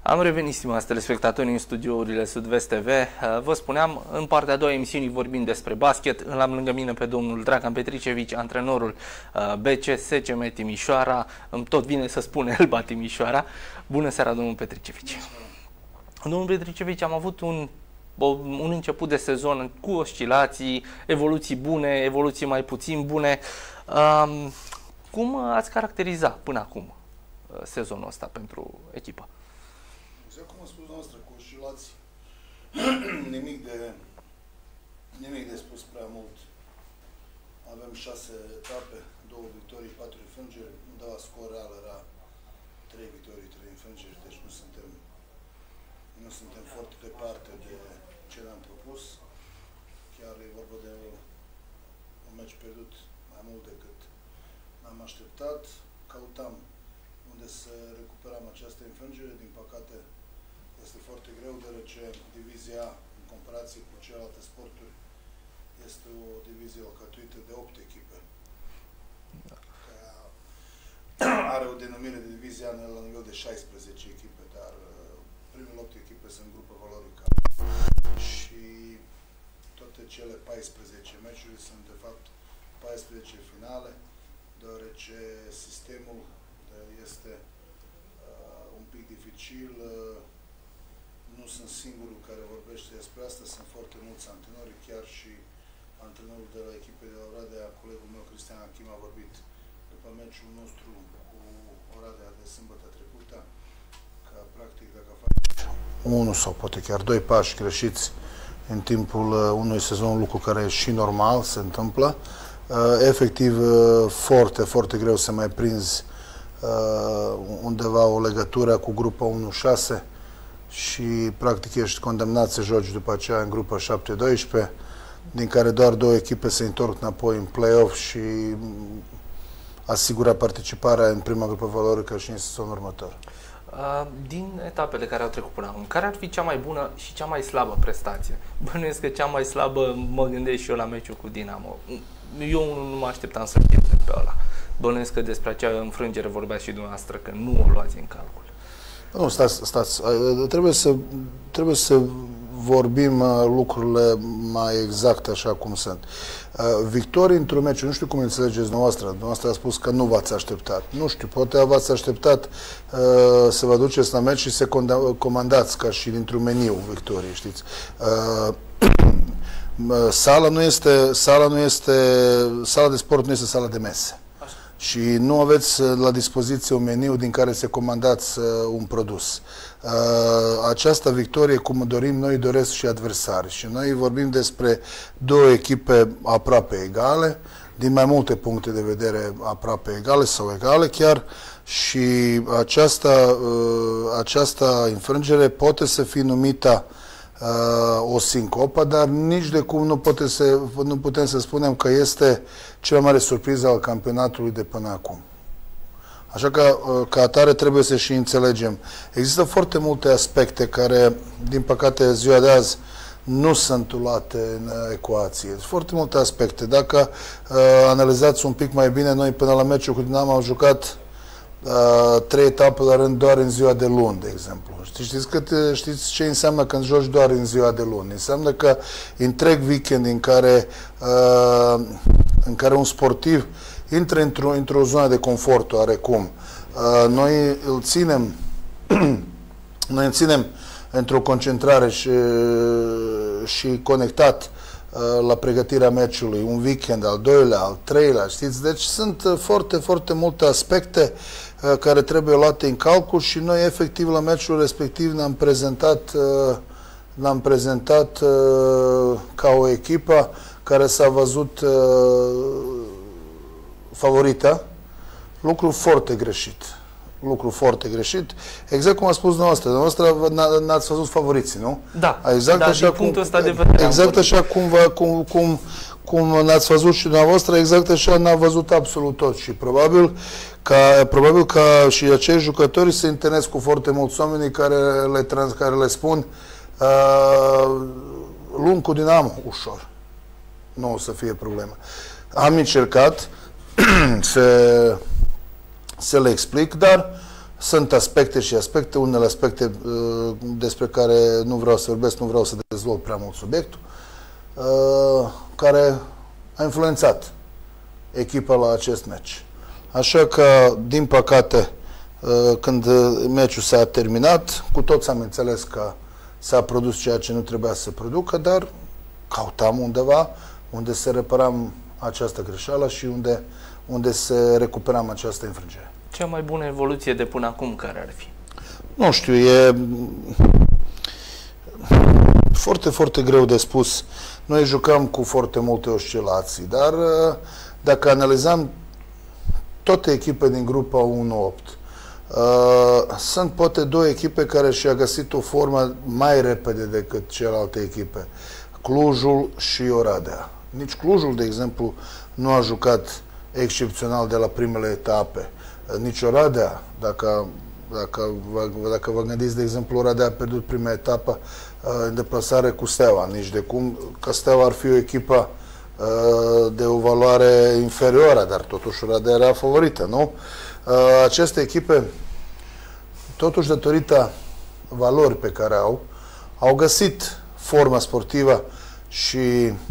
Am revenit, stimați telespectatori, în studiourile Sud-Vest T V. Vă spuneam, în partea a doua emisiunii vorbim despre basket. Îl am lângă mine pe domnul Dragan Petricevici, antrenorul B C S C M Timișoara. Îmi tot vine să spun Elba Timișoara. Bună seara, domnul Petricevici. Domnul Petricevici, am avut un, un început de sezon cu oscilații, evoluții bune, evoluții mai puțin bune. Um, cum ați caracteriza până acum sezonul ăsta pentru echipă? Exact cum a spus noastră, cu oscilații. nimic, de, nimic de spus prea mult. Avem șase etape, două victorii, patru înfrângeri. Undeva scor real era trei victorii, trei înfrângeri, deci nu suntem, nu suntem foarte departe de ce ne-am propus. Chiar e vorba de un meci pierdut mai mult decât am așteptat. Căutam unde să recuperăm această înfrângere. Din păcate, este foarte greu, deoarece divizia, în comparație cu celelalte sporturi, este o divizie alcătuită de opt echipe. Are o denumire de divizia la nivel de șaisprezece echipe, dar primele opt echipe sunt grupă valorică. Și toate cele paisprezece meciuri sunt, de fapt, paisprezece finale, deoarece sistemul este uh, un pic dificil. Uh, nu sunt singurul care vorbește despre asta, sunt foarte mulți antrenori, chiar și antrenorul de la echipe de la Oradea, colegul meu Cristian Achim, a vorbit după meciul nostru cu Oradea de sâmbătă trecută, că practic dacă faci unul sau poate chiar doi pași greșiți în timpul uh, unui sezon, un lucru care e și normal, se întâmplă, uh, efectiv uh, foarte, foarte greu să mai prinzi Uh, undeva o legătură cu grupa unu șase și practic ești condamnat să joci după aceea în grupa șapte doisprezece, din care doar două echipe se întorc înapoi în play-off și asigură participarea în prima grupă valorică și în sezonul următor. Uh, din etapele care au trecut până acum, care ar fi cea mai bună și cea mai slabă prestație? Bănuiesc că cea mai slabă, mă gândesc și eu la meciul cu Dinamo. Eu nu mă așteptam să pierdem pe ăla. Bănuiesc că despre acea înfrângere vorbeați și dumneavoastră, că nu o luați în calcul. Nu, stați, stați. Trebuie să, trebuie să vorbim lucrurile mai exact așa cum sunt. Victorii într-un meci, nu știu cum înțelegeți dumneavoastră, dumneavoastră a spus că nu v-ați așteptat. Nu știu, poate v-ați așteptat uh, să vă duceți la meci și să comandați ca și dintr-un meniu victorii, știți. Uh, sala nu este, sala nu este, sala de sport nu este sala de mese. Și nu aveți la dispoziție un meniu din care să comandați uh, un produs. Uh, această victorie, cum dorim noi, doresc și adversari. Și noi vorbim despre două echipe aproape egale, din mai multe puncte de vedere aproape egale sau egale chiar, și această, uh, această înfrângere poate să fie numită Uh, o sincopă, dar nici de cum nu, poate să, nu putem să spunem că este cea mai mare surpriză al campionatului de până acum. Așa că, uh, ca atare, trebuie să și înțelegem. Există foarte multe aspecte care, din păcate, ziua de azi nu sunt luate în ecuație. Foarte multe aspecte. Dacă uh, analizați un pic mai bine, noi până la meciul cu Dinamo am jucat Uh, trei etape la rând doar în ziua de luni, de exemplu. Știți, cât, știți ce înseamnă când joci doar în ziua de luni? Înseamnă că întreg weekend în care, uh, în care un sportiv intră într-o într-o zonă de confort oarecum. Uh, noi îl ținem noi îl ținem într-o concentrare și, și conectat la pregătirea meciului, un weekend, al doilea, al treilea, știți? Deci sunt foarte, foarte multe aspecte uh, care trebuie luate în calcul și noi, efectiv, la meciul respectiv ne-am prezentat, uh, ne-am prezentat uh, ca o echipă care s-a văzut uh, favorită. Lucru foarte greșit. Lucru foarte greșit. Exact cum a spus dumneavoastră. Dumneavoastră n-ați văzut favoriții, nu? Da, exact dar așa din cum, punctul ăsta de vedere. Exact așa cum, vă, cum, cum, cum n-ați văzut și dumneavoastră, exact așa n-a văzut absolut tot. Și probabil ca, probabil ca și acei jucători se întâlnesc cu foarte mulți oameni care le, trans, care le spun uh, luni cu Dinamo, ușor. Nu o să fie problemă. Am încercat să, să le explic, dar Sunt aspecte și aspecte, unele aspecte uh, despre care nu vreau să vorbesc, nu vreau să dezvolt prea mult subiectul, uh, care a influențat echipa la acest meci. Așa că, din păcate, uh, când meciul s-a terminat, cu toți am înțeles că s-a produs ceea ce nu trebuia să se producă, dar cautam undeva unde să reparam această greșeală și unde, unde să recuperam această înfrângere. Cea mai bună evoluție de până acum care ar fi? Nu știu, e foarte, foarte greu de spus. Noi jucăm cu foarte multe oscilații, dar dacă analizăm toate echipe din grupa unu opt, sunt poate două echipe care și-a găsit o formă mai repede decât celelalte echipe. Clujul și Oradea. Nici Clujul, de exemplu, nu a jucat excepțional de la primele etape. Nici Oradea, dacă, dacă, vă, dacă vă gândiți, de exemplu, Oradea a pierdut prima etapă în deplasare cu Steaua. Nici de cum că Steaua ar fi o echipă de o valoare inferioară, dar totuși Oradea era favorită, nu? Aceste echipe, totuși datorită valori pe care au, au găsit forma sportivă și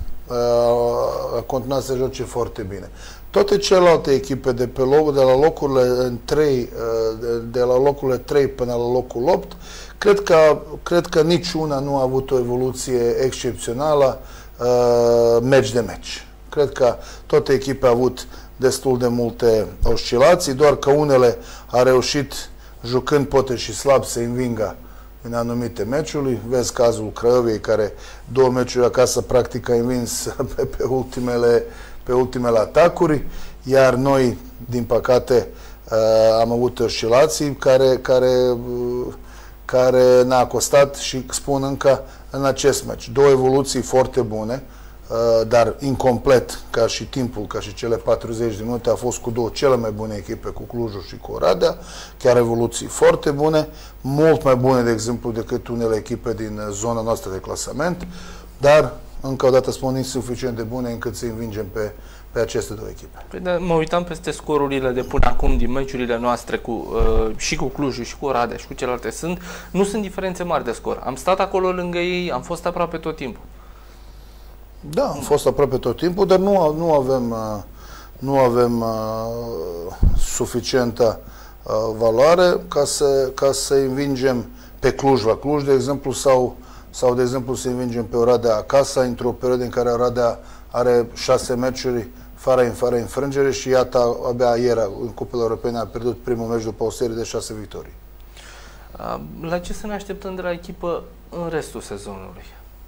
a continuat să joace foarte bine. Toate celelalte echipe de pe loc, de la locurile în trei, de, de la locurile trei până la locul opt, cred că, cred că niciuna nu a avut o evoluție excepțională uh, meci de meci. Cred că toate echipe au avut destul de multe oscilații, doar că unele a reușit, jucând poate și slab, să învingă în anumite meciuri. Vezi cazul Craiovei, care două meciuri acasă practic a învins pe, pe, ultimele, pe ultimele atacuri, iar noi, din păcate, am avut oscilații care, care, care ne-a costat și spun încă în acest meci. Două evoluții foarte bune, dar incomplet, ca și timpul, ca și cele patruzeci de minute, a fost cu două cele mai bune echipe, cu Clujul și cu Oradea, chiar evoluții foarte bune, mult mai bune, de exemplu, decât unele echipe din zona noastră de clasament, dar, încă o dată spun, insuficient de bune încât să învingem pe, pe aceste două echipe. Păi, da, mă uitam peste scorurile de până acum din meciurile noastre cu, uh, și cu Clujul și cu Oradea și cu celelalte. Sunt, nu sunt diferențe mari de scor. Am stat acolo lângă ei, am fost aproape tot timpul. Da, am fost aproape tot timpul, dar nu, nu avem, nu avem uh, suficientă uh, valoare ca să, ca să învingem pe Cluj la Cluj, de exemplu, sau, sau de exemplu să învingem pe Oradea acasă, într-o perioadă în care Oradea are șase meciuri fără, fără înfrângere și iată, abia ieri în Cupele Europene a pierdut primul meci după o serie de șase victorii. La ce să ne așteptăm de la echipă în restul sezonului?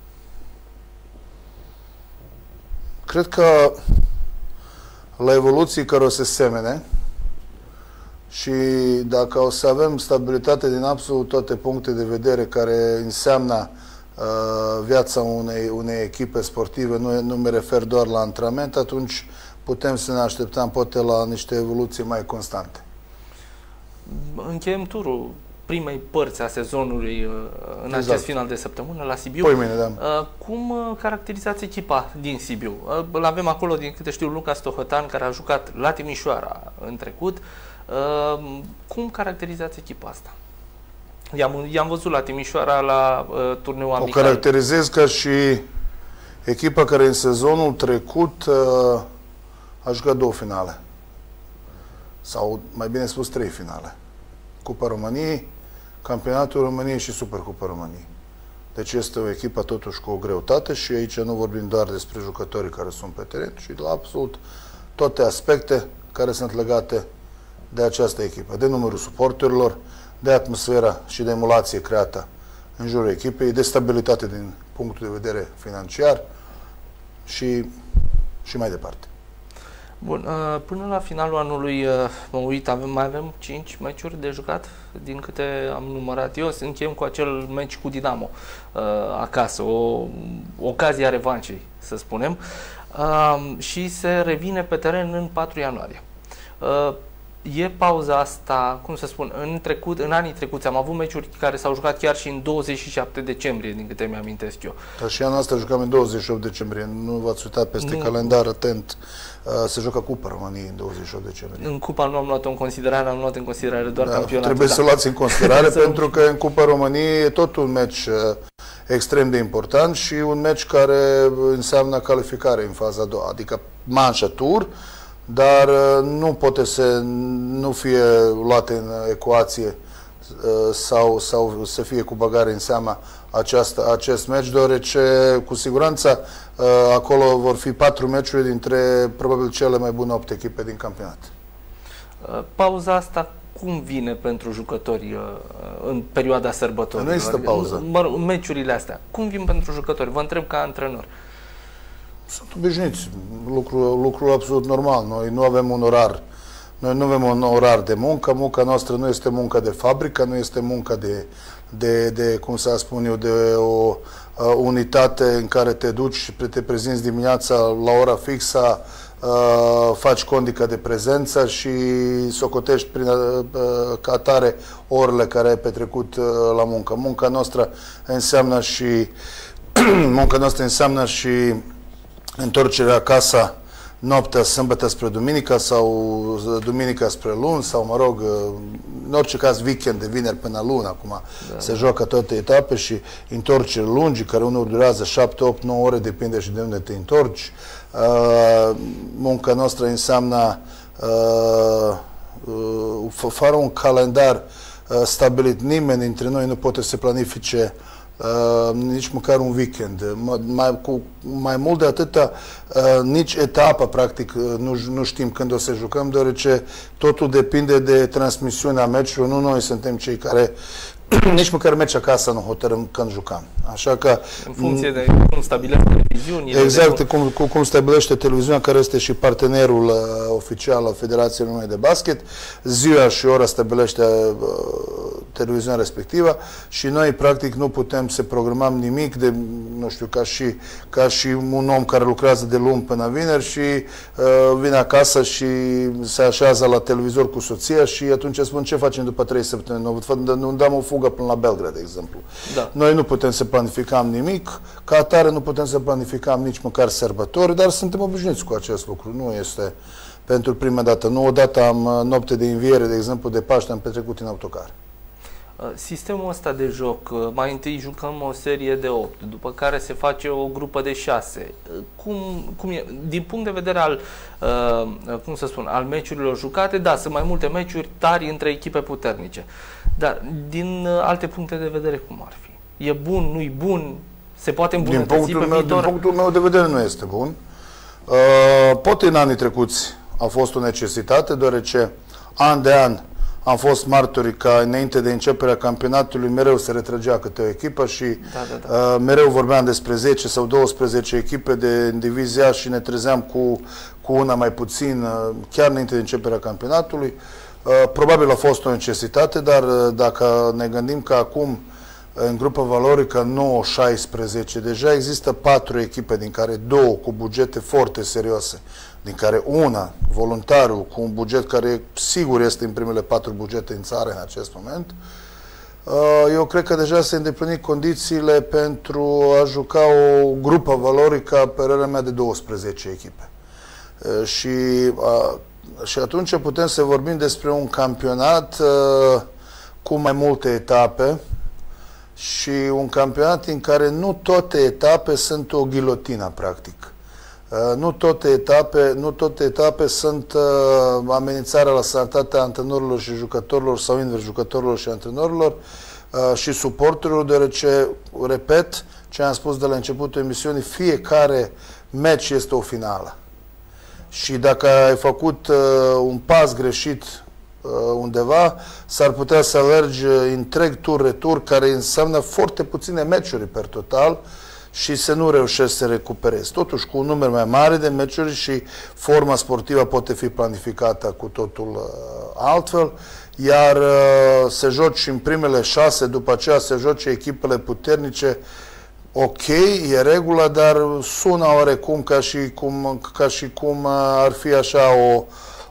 Cred că la evoluții care o să semene și dacă o să avem stabilitate din absolut toate puncte de vedere care înseamnă uh, viața unei, unei echipe sportive, nu, nu mă refer doar la antrenament, atunci putem să ne așteptăm poate la niște evoluții mai constante. Încheiem turul primei părți a sezonului în exact. acest final de săptămână la Sibiu. Păi mine, da. Cum caracterizați echipa din Sibiu? Îl avem acolo, din câte știu, Luca Stohătan, care a jucat la Timișoara în trecut. Cum caracterizați echipa asta? I-am văzut la Timișoara la uh, turneul amical. O caracterizez ca și echipa care în sezonul trecut uh, a jucat două finale. Sau, mai bine spus, trei finale. Cupa României, Campionatul României și Supercupa României. Deci este o echipă totuși cu o greutate și aici nu vorbim doar despre jucătorii care sunt pe teren, ci la absolut toate aspecte care sunt legate de această echipă. De numărul suporterilor, de atmosfera și de emulație creată în jurul echipei, de stabilitate din punctul de vedere financiar și, și mai departe. Bun, până la finalul anului, mă uit, avem, mai avem cinci meciuri de jucat, din câte am numărat eu, să încheiem cu acel meci cu Dinamo acasă, o ocazie a revanșei, să spunem, și se revine pe teren în patru ianuarie. E pauza asta, cum să spun, în trecut, în anii trecuți am avut meciuri care s-au jucat chiar și în douăzeci și șapte decembrie, din câte mi-amintesc eu. Dar și anul ăsta jucam în douăzeci și opt decembrie, nu v-ați uitat peste nu. calendar atent, se joacă Cupa României în douăzeci și opt decembrie. În Cupa nu am luat-o în considerare, am luat în considerare doar da, campionatul. Trebuie da. să luați în considerare pentru că în Cupa României e tot un meci extrem de important și un meci care înseamnă calificare în faza a doua, adică manșa tur, dar nu poate să nu fie luate în ecuație sau, sau să fie cu băgare în seama această, acest meci, deoarece cu siguranță acolo vor fi patru meciuri dintre probabil cele mai bune opt echipe din campionat. Pauza asta cum vine pentru jucători în perioada sărbătorilor? Nu există pauză. Meciurile astea, cum vin pentru jucători? Vă întreb ca antrenor. Sunt obișnuiți. Lucru, lucru absolut normal. Noi nu avem un orar. Noi nu avem un orar de muncă. Munca noastră nu este muncă de fabrică, nu este muncă de, de, de cum să spun eu, de o uh, unitate în care te duci și te prezinți dimineața la ora fixă, uh, faci condică de prezență și socotești prin uh, ca atare orele care ai petrecut uh, la muncă. Munca noastră înseamnă și munca noastră înseamnă și întorcerea acasă noaptea sâmbătă spre duminica sau duminica spre luni sau, mă rog, în orice caz weekend de vineri până luni acum da, se da. joacă toate etape și întorceri lungi care uneori durează șapte, opt, nouă ore, depinde și de unde te întorci. Uh, munca noastră înseamnă uh, uh, fără un calendar uh, stabilit, nimeni dintre noi nu poate să planifice Uh, nici măcar un weekend. Mai, cu, mai mult de atâta, uh, nici etapa, practic, uh, nu, nu știm când o să jucăm, deoarece totul depinde de transmisiunea meciului. Nu noi suntem cei care nici măcar meci acasă nu hotărâm când jucăm. Așa că... În funcție de cum stabilește televiziunile. Exact, de cum, cum, cum stabilește televiziunea, care este și partenerul uh, oficial al Federației Române de Basket. Ziua și ora stabilește uh, televiziunea respectivă și noi, practic, nu putem să programăm nimic de, nu știu, ca și, ca și un om care lucrează de luni până vineri și uh, vine acasă și se așează la televizor cu soția și atunci spun ce facem după trei săptămâni. Nu, nu dăm o fugă până la Belgrad, de exemplu. Da. Noi nu putem să planificăm nimic, ca atare nu putem să planificăm nici măcar sărbători, dar suntem obișnuiți cu acest lucru. Nu este pentru prima dată. Nu odată am noapte de înviere, de exemplu, de Paște, am petrecut în autocar. Sistemul ăsta de joc, mai întâi jucăm o serie de opt, după care se face o grupă de șase. Cum, cum e? Din punct de vedere al, uh, cum să spun, al meciurilor jucate, da, sunt mai multe meciuri tari între echipe puternice. Dar din uh, alte puncte de vedere, cum ar fi? E bun, nu-i bun? Se poate îmbunătăți din punctul pe meu, viitor? Din punctul meu de vedere nu este bun. Uh, poate în anii trecuți a fost o necesitate, deoarece an de an am fost martori ca înainte de începerea campionatului mereu se retrăgea câte o echipă și da, da, da. Uh, mereu vorbeam despre zece sau douăsprezece echipe de divizia și ne trezeam cu, cu una mai puțin uh, chiar înainte de începerea campionatului. Uh, probabil a fost o necesitate, dar uh, dacă ne gândim că acum în grupa valorică nouă șaisprezece, deja există patru echipe, din care două cu bugete foarte serioase, din care una, voluntarul, cu un buget care sigur este în primele patru bugete în țară în acest moment. Eu cred că deja se îndeplinit condițiile pentru a juca o grupă valorică, părerea mea, de douăsprezece echipe. Și, și atunci putem să vorbim despre un campionat cu mai multe etape, și un campionat în care nu toate etape sunt o ghilotină, practic. Uh, nu toate etape, nu toate etape sunt uh, amenințarea la sănătatea antrenorilor și jucătorilor sau invers jucătorilor și antrenorilor uh, și suporterilor, deoarece, repet, ce am spus de la începutul emisiunii, fiecare meci este o finală. Și dacă ai făcut uh, un pas greșit undeva, s-ar putea să alergi întreg tur-retur, care înseamnă foarte puține meciuri per total și să nu reușești să recuperezi. Totuși, cu un număr mai mare de meciuri și forma sportivă poate fi planificată cu totul altfel, iar se joci în primele șase, după aceea se joci echipele puternice, ok, e regulă, dar sună oarecum ca și cum, ca și cum ar fi așa o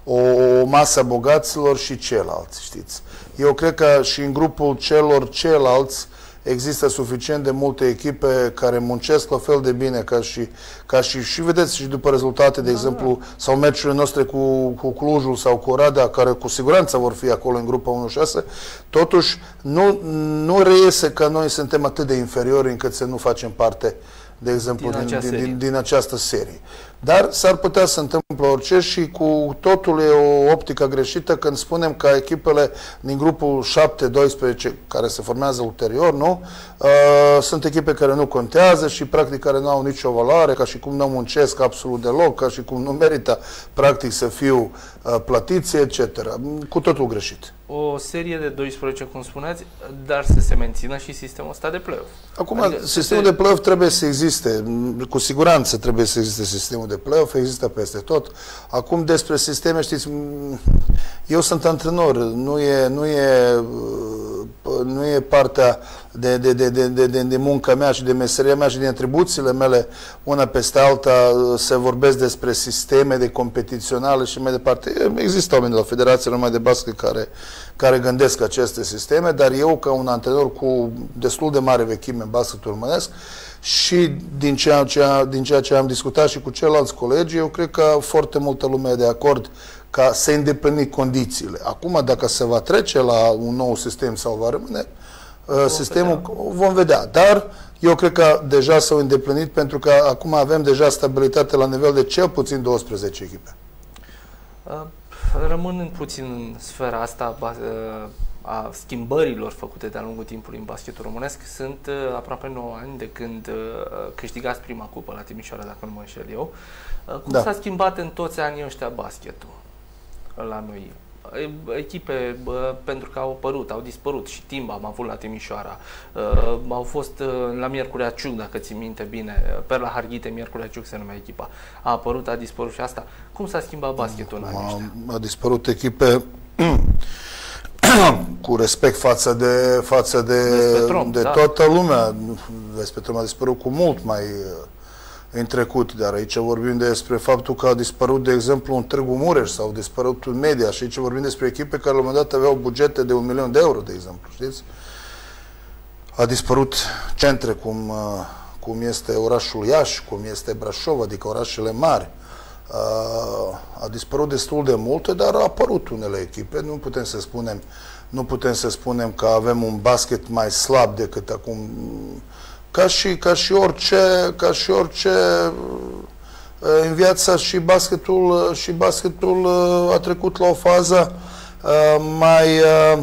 o, o masă a bogaților și ceilalți, știți. Eu cred că și în grupul celor ceilalți există suficient de multe echipe care muncesc la fel de bine ca și, ca și, și vedeți și după rezultate, de da, exemplu, sau meciurile noastre cu, cu Clujul sau cu Oradea, care cu siguranță vor fi acolo în grupa unu șase, totuși nu, nu reiese că noi suntem atât de inferiori încât să nu facem parte, de exemplu, din, din, din, din, din această serie. Dar s-ar putea să întâmple orice și cu totul e o optică greșită când spunem că echipele din grupul șapte doisprezece, care se formează ulterior, nu? Uh, sunt echipe care nu contează și practic care nu au nicio valoare, ca și cum nu muncesc absolut deloc, ca și cum nu merită practic să fiu uh, plătiți, et cetera. Cu totul greșit. O serie de doisprezece, cum spuneați, dar să se mențină și sistemul ăsta de play-off. Acum, adică sistemul se... de play-off trebuie să existe. Cu siguranță trebuie să existe sistemul de play-off, există peste tot. Acum, despre sisteme, știți, eu sunt antrenor, nu e, nu e, nu e partea de, de, de, de, de, de munca mea și de meseria mea și din atribuțiile mele, una peste alta, se vorbesc despre sisteme de competiționale și mai departe. Există oameni de la Federația Română de Basket care, care gândesc aceste sisteme, dar eu, ca un antrenor cu destul de mare vechime în basketul românesc, și din ceea, ce, din ceea ce am discutat și cu ceilalți colegi, eu cred că foarte multă lume e de acord ca să îndeplini condițiile. Acum, dacă se va trece la un nou sistem sau va rămâne vom sistemul, vedea. vom vedea. Dar eu cred că deja s-au îndeplinit, pentru că acum avem deja stabilitate la nivel de cel puțin douăsprezece echipe. Rămânând puțin în sfera asta a schimbărilor făcute de-a lungul timpului în basketul românesc, sunt aproape nouă ani de când câștigați prima cupă la Timișoara, dacă nu mă înșel eu. Cum da. s-a schimbat în toți anii ăștia basketul la noi? Echipe, pentru că au apărut, au dispărut, și Timba am avut la Timișoara, au fost la Miercurea Ciuc, dacă ți minte bine, Perla Harghite, Miercurea Ciuc se numea echipa, a apărut, a dispărut și asta. Cum s-a schimbat basketul în anii ăștia? A dispărut echipe cu respect față de, față de, Vespetrom, de da. toată lumea. Vespetrom a dispărut cu mult mai în trecut, dar aici vorbim despre faptul că a dispărut, de exemplu, un Târgu Mureș sau a dispărut un Media, și aici vorbim despre echipe care la un moment dat aveau bugete de un milion de euro, de exemplu, știți? A dispărut centre cum, cum este orașul Iași, cum este Brașov, adică orașele mari. A dispărut destul de multe, dar au apărut unele echipe. Nu putem să spunem, nu putem să spunem că avem un basket mai slab decât acum. Ca și, ca și orice, ca și orice în viața, și basketul, și basketul a trecut la o fază mai,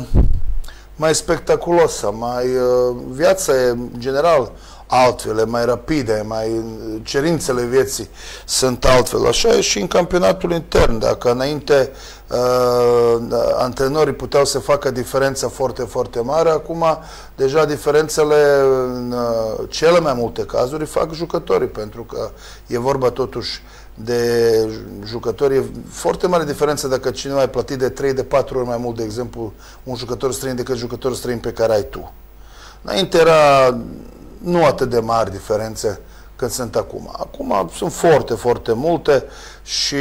mai spectaculoasă, mai viața e în general altfel, mai rapide, mai cerințele vieții sunt altfel. Așa e și în campionatul intern. Dacă înainte uh, antrenorii puteau să facă diferența foarte, foarte mare, acum deja diferențele în uh, cele mai multe cazuri fac jucătorii, pentru că e vorba totuși de jucători. E foarte mare diferență dacă cineva ai plătit de trei, de patru ori mai mult, de exemplu, un jucător străin decât jucătorul străin pe care ai tu. Înainte era nu atât de mari diferențe cât sunt acum. Acum sunt foarte, foarte multe și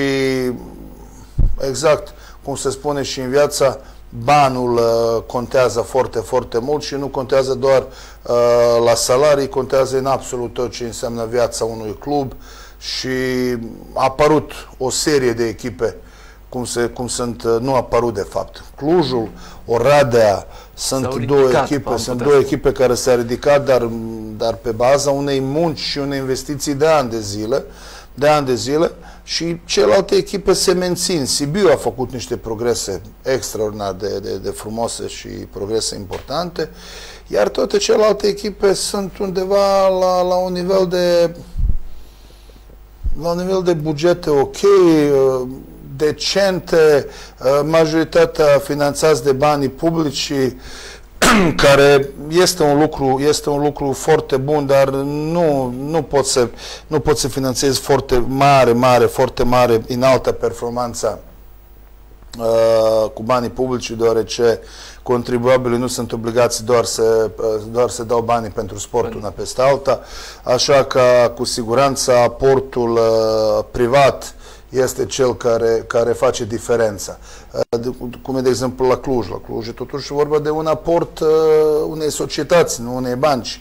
exact cum se spune și în viața, banul uh, contează foarte, foarte mult și nu contează doar uh, la salarii, contează în absolut tot ce înseamnă viața unui club, și a apărut o serie de echipe cum, se, cum sunt, nu a apărut de fapt. Clujul, Oradea, sunt două echipe, sunt două echipe care s-au ridicat, dar, dar pe baza unei munci și unei investiții de ani de zile, de ani de zile, și celelalte echipe se mențin. Sibiu a făcut niște progrese extraordinar de, de, de frumoase și progrese importante, iar toate celelalte echipe sunt undeva la, la un nivel de la un nivel de bugete ok, decente, majoritatea finanțați de banii publici, care este un lucru, este un lucru foarte bun, dar nu, nu pot să, nu pot să finanțez foarte mare, mare, foarte mare, înaltă performanța uh, cu banii publici, deoarece contribuabilii nu sunt obligați doar să, doar să dau banii pentru sport una peste alta, așa că cu siguranță aportul uh, privat este cel care, care face diferența. Cum e, de exemplu, la Cluj. La Cluj e totuși vorba de un aport uh, unei societăți, nu unei banci,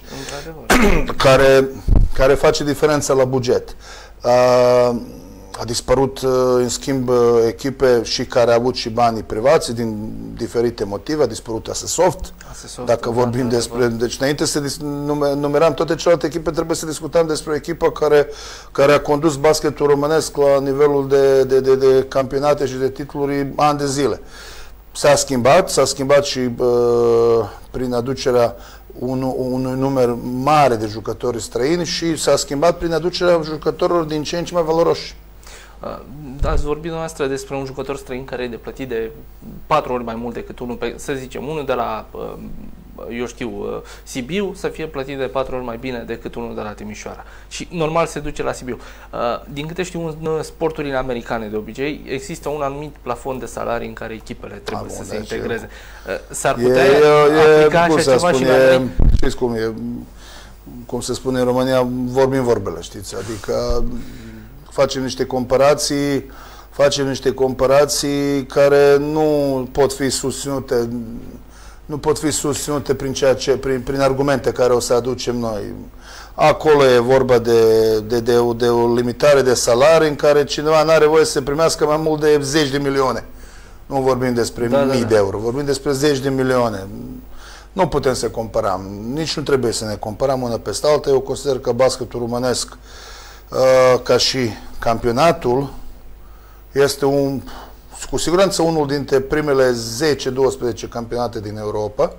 care, care face diferența la buget. Uh, A dispărut, în schimb, echipe și care au avut și banii privați din diferite motive. A dispărut Asesoft, Asesoft dacă vorbim da, despre... Deci, înainte să numeram toate celelalte echipe, trebuie să discutăm despre o echipă care, care a condus basketul românesc la nivelul de, de, de, de campionate și de titluri ani de zile. S-a schimbat, s-a schimbat și uh, prin aducerea un, unui număr mare de jucători străini și s-a schimbat prin aducerea jucătorilor din ce în ce mai valoroși. Ați vorbit noastră despre un jucător străin care e de plătit de patru ori mai mult decât unul, pe, să zicem, unul de la, eu știu, Sibiu, să fie plătit de patru ori mai bine decât unul de la Timișoara. Și normal se duce la Sibiu. Din câte știu, în sporturile americane de obicei, există un anumit plafon de salarii în care echipele trebuie A, să se integreze. S-ar putea e, aplica e, așa ceva spune, și la noi? Știți cum e, cum se spune în România, vorbim vorbele, știți? Adică facem niște comparații, facem niște comparații care nu pot fi susținute, nu pot fi susținute prin, ceea ce, prin, prin argumente care o să aducem noi. Acolo e vorba de, de, de, de o limitare de salarii în care cineva nu are voie să primească mai mult de zeci de milioane. Nu vorbim despre da, mii da, de euro, vorbim despre zeci de milioane. Nu putem să comparăm, nici nu trebuie să ne comparăm una peste alta. Eu consider că basketul românesc, ca și campionatul, este un, cu siguranță unul dintre primele zece douăsprezece campionate din Europa.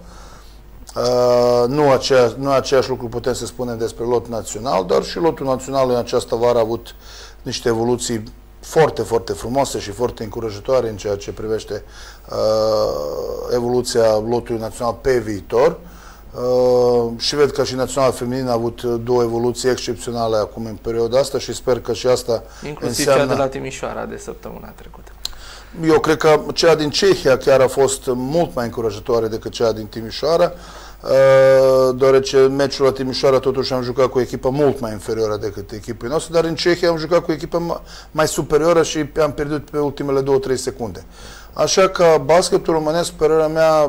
Nu, aceea, nu aceeași lucru putem să spunem despre lotul național, dar și lotul național în această vară a avut niște evoluții foarte, foarte frumoase și foarte încurajatoare în ceea ce privește uh, evoluția lotului național pe viitor. Uh, și ved că și național feminin a avut două evoluții excepționale acum în perioada asta și sper că și asta inclusiv înseamnă... cea de la Timișoara de săptămâna trecută. Eu cred că cea din Cehia chiar a fost mult mai încurajatoare decât cea din Timișoara, uh, deoarece meciul la Timișoara totuși am jucat cu o echipă mult mai inferioară decât echipii noastre, dar în Cehia am jucat cu o echipă mai superioară și am pierdut pe ultimele două-trei secunde. Așa că basketul românesc, părerea mea,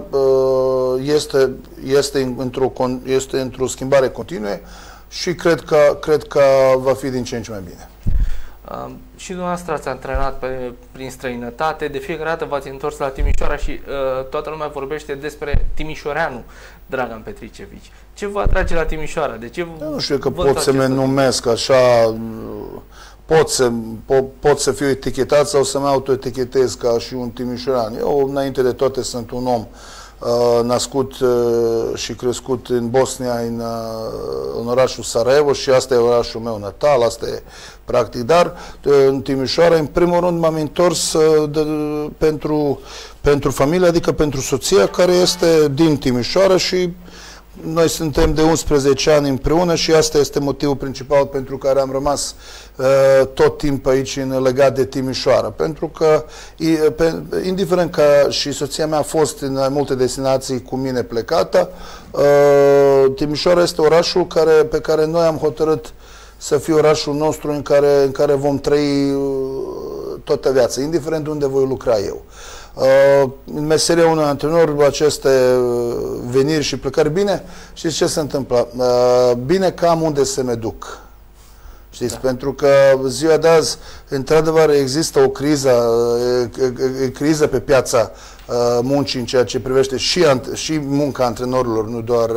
este, este într-o este într-o schimbare continuă și cred că, cred că va fi din ce în ce mai bine. Uh, și dumneavoastră ați antrenat pe, prin străinătate, de fiecare dată v-ați întors la Timișoara și uh, toată lumea vorbește despre timișoreanul Dragan Petricevici. Ce vă atrage la Timișoara? De ce nu știu că pot să mă numesc așa... Pot să, po, pot să fiu etichetat sau să mă autoetichetez ca și un timișorean. Eu, înainte de toate, sunt un om uh, născut uh, și crescut în Bosnia, în, uh, în orașul Sarajevo și asta e orașul meu natal, asta e practic. Dar uh, în Timișoara, în primul rând, m-am întors uh, de, pentru, pentru familie, adică pentru soția care este din Timișoara și noi suntem de unsprezece ani împreună și asta este motivul principal pentru care am rămas uh, tot timpul aici în, legat de Timișoara. Pentru că, pe, indiferent că și soția mea a fost în mai multe destinații cu mine plecată, uh, Timișoara este orașul care, pe care noi am hotărât să fie orașul nostru în care, în care vom trăi uh, toată viața, indiferent de unde voi lucra eu. Uh, în meseria unui antrenor, aceste veniri și plecări, bine, știți ce se întâmplă? Uh, bine că am unde să mă duc. Știți? Da. Pentru că ziua de azi, într-adevăr, există o criză, e, e, criză pe piața uh, muncii în ceea ce privește și, și munca antrenorilor, nu doar...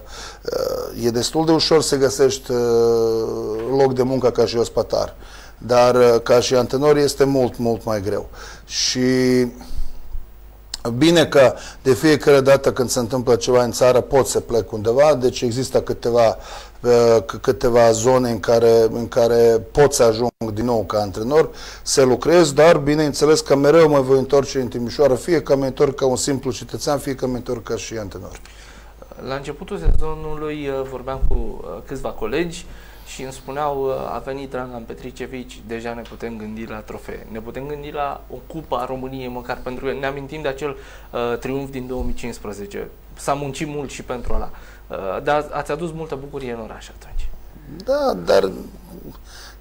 Uh, e destul de ușor să găsești uh, loc de muncă ca și ospătar, dar uh, ca și antrenor este mult, mult mai greu. Și... Bine că de fiecare dată când se întâmplă ceva în țară pot să plec undeva, deci există câteva, câteva zone în care, în care pot să ajung din nou ca antrenor, să lucrez, dar bineînțeles că mereu mă voi întoarce în Timișoara, fie că mă întorc ca un simplu cetățean, fie că mă întorc ca și antrenor. La începutul sezonului vorbeam cu câțiva colegi și îmi spuneau, a venit Dragan Petricevici, deja ne putem gândi la trofee, ne putem gândi la o cupă a României măcar, pentru că ne amintim de acel uh, triumf din două mii cincisprezece. S-a muncit mult și pentru ăla, uh, dar ați adus multă bucurie în oraș atunci. Da, dar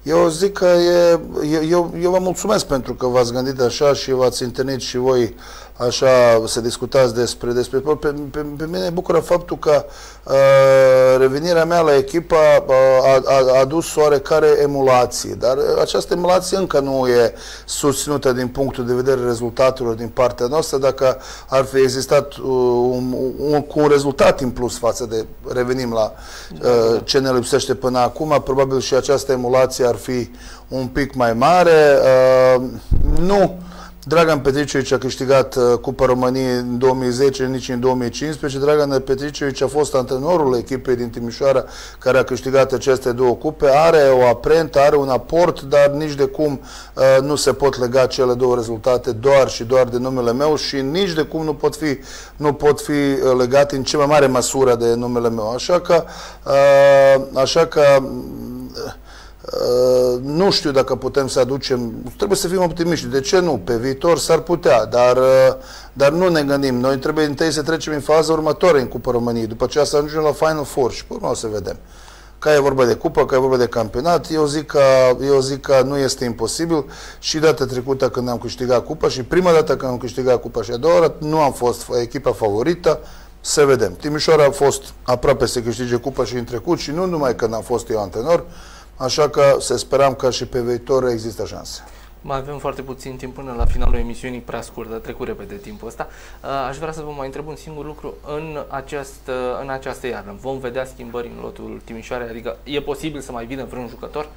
Eu zic că e, eu, eu vă mulțumesc pentru că v-ați gândit așa și v-ați întâlnit și voi așa să discutați despre, despre pe, pe, pe mine bucură faptul că uh, revenirea mea la echipă uh, a, a adus oarecare emulație, dar această emulație încă nu e susținută din punctul de vedere rezultatelor din partea noastră. Dacă ar fi existat uh, un, un, cu un rezultat în plus față de revenim la uh, ce ne lipsește până acum, probabil și această emulație ar fi un pic mai mare. Uh, nu Dragan Petricevici a câștigat uh, Cupa României în două mii zece, nici în două mii cincisprezece. Dragan Petricevici a fost antrenorul echipei din Timișoara care a câștigat aceste două cupe. Are o amprentă, are un aport, dar nici de cum uh, nu se pot lega cele două rezultate doar și doar de numele meu și nici de cum nu pot fi, nu pot fi legate în cea mai mare măsură de numele meu. Așa că, uh, așa că uh, Uh, nu știu dacă putem să aducem, trebuie să fim optimiști, de ce nu? Pe viitor s-ar putea, dar, uh, dar nu ne gândim. Noi trebuie întâi să trecem în faza următoare în Cupa României, după aceea să ajungem la Final Four și pe urmă o să vedem. Că e vorba de cupă, că e vorba de campionat, eu zic că, eu zic că nu este imposibil. Și data trecută când am câștigat cupa și prima dată când am câștigat cupa și a doua dată nu am fost echipa favorită. Să vedem. Timișoara a fost aproape să câștige cupa și în trecut și nu numai când am fost eu antrenor. Așa că să sperăm că și pe viitor există șanse. Mai avem foarte puțin timp până la finalul emisiunii, prea scurtă, trecut repede timpul ăsta. Aș vrea să vă mai întreb un singur lucru. În această, în această iarnă vom vedea schimbări în lotul Timișoarei? Adică e posibil să mai vină vreun jucător?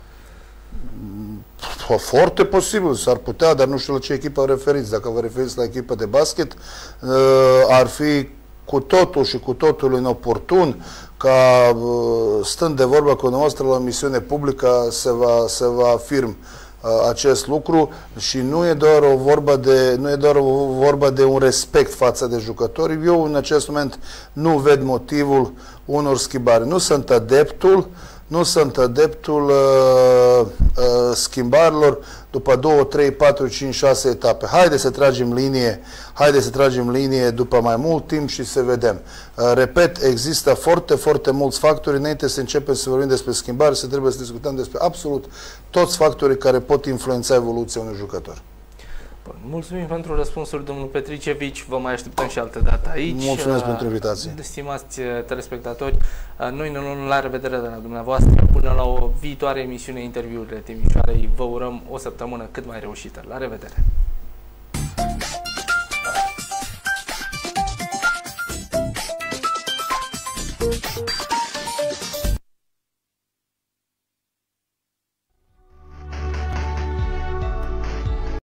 Foarte posibil, s-ar putea, dar nu știu la ce echipă referiți. Dacă vă referiți la echipă de basket, ar fi cu totul și cu totul inoportun ca, stând de vorbă cu noastră la o misiune publică, să vă, să vă afirm acest lucru și nu e doar o vorba de, nu e doar o vorba de un respect față de jucători. Eu în acest moment nu ved motivul unor schimbări. Nu sunt adeptul Nu sunt adeptul uh, uh, schimbărilor după două, trei, patru, cinci, șase etape. Haide să tragem linie, haide să tragem linie după mai mult timp și să vedem. Uh, repet, există foarte, foarte mulți factori. Înainte să începem să vorbim despre schimbare, să trebuie să discutăm despre absolut toți factorii care pot influența evoluția unui jucător. Bun, mulțumim pentru răspunsuri, domnul Petricevici. Vă mai așteptăm și altă dată aici. Mulțumesc pentru invitație. Stimați telespectatori, noi ne luăm la revedere de la dumneavoastră. Până la o viitoare emisiune Interviurile Timișoarei, vă urăm o săptămână cât mai reușită. La revedere!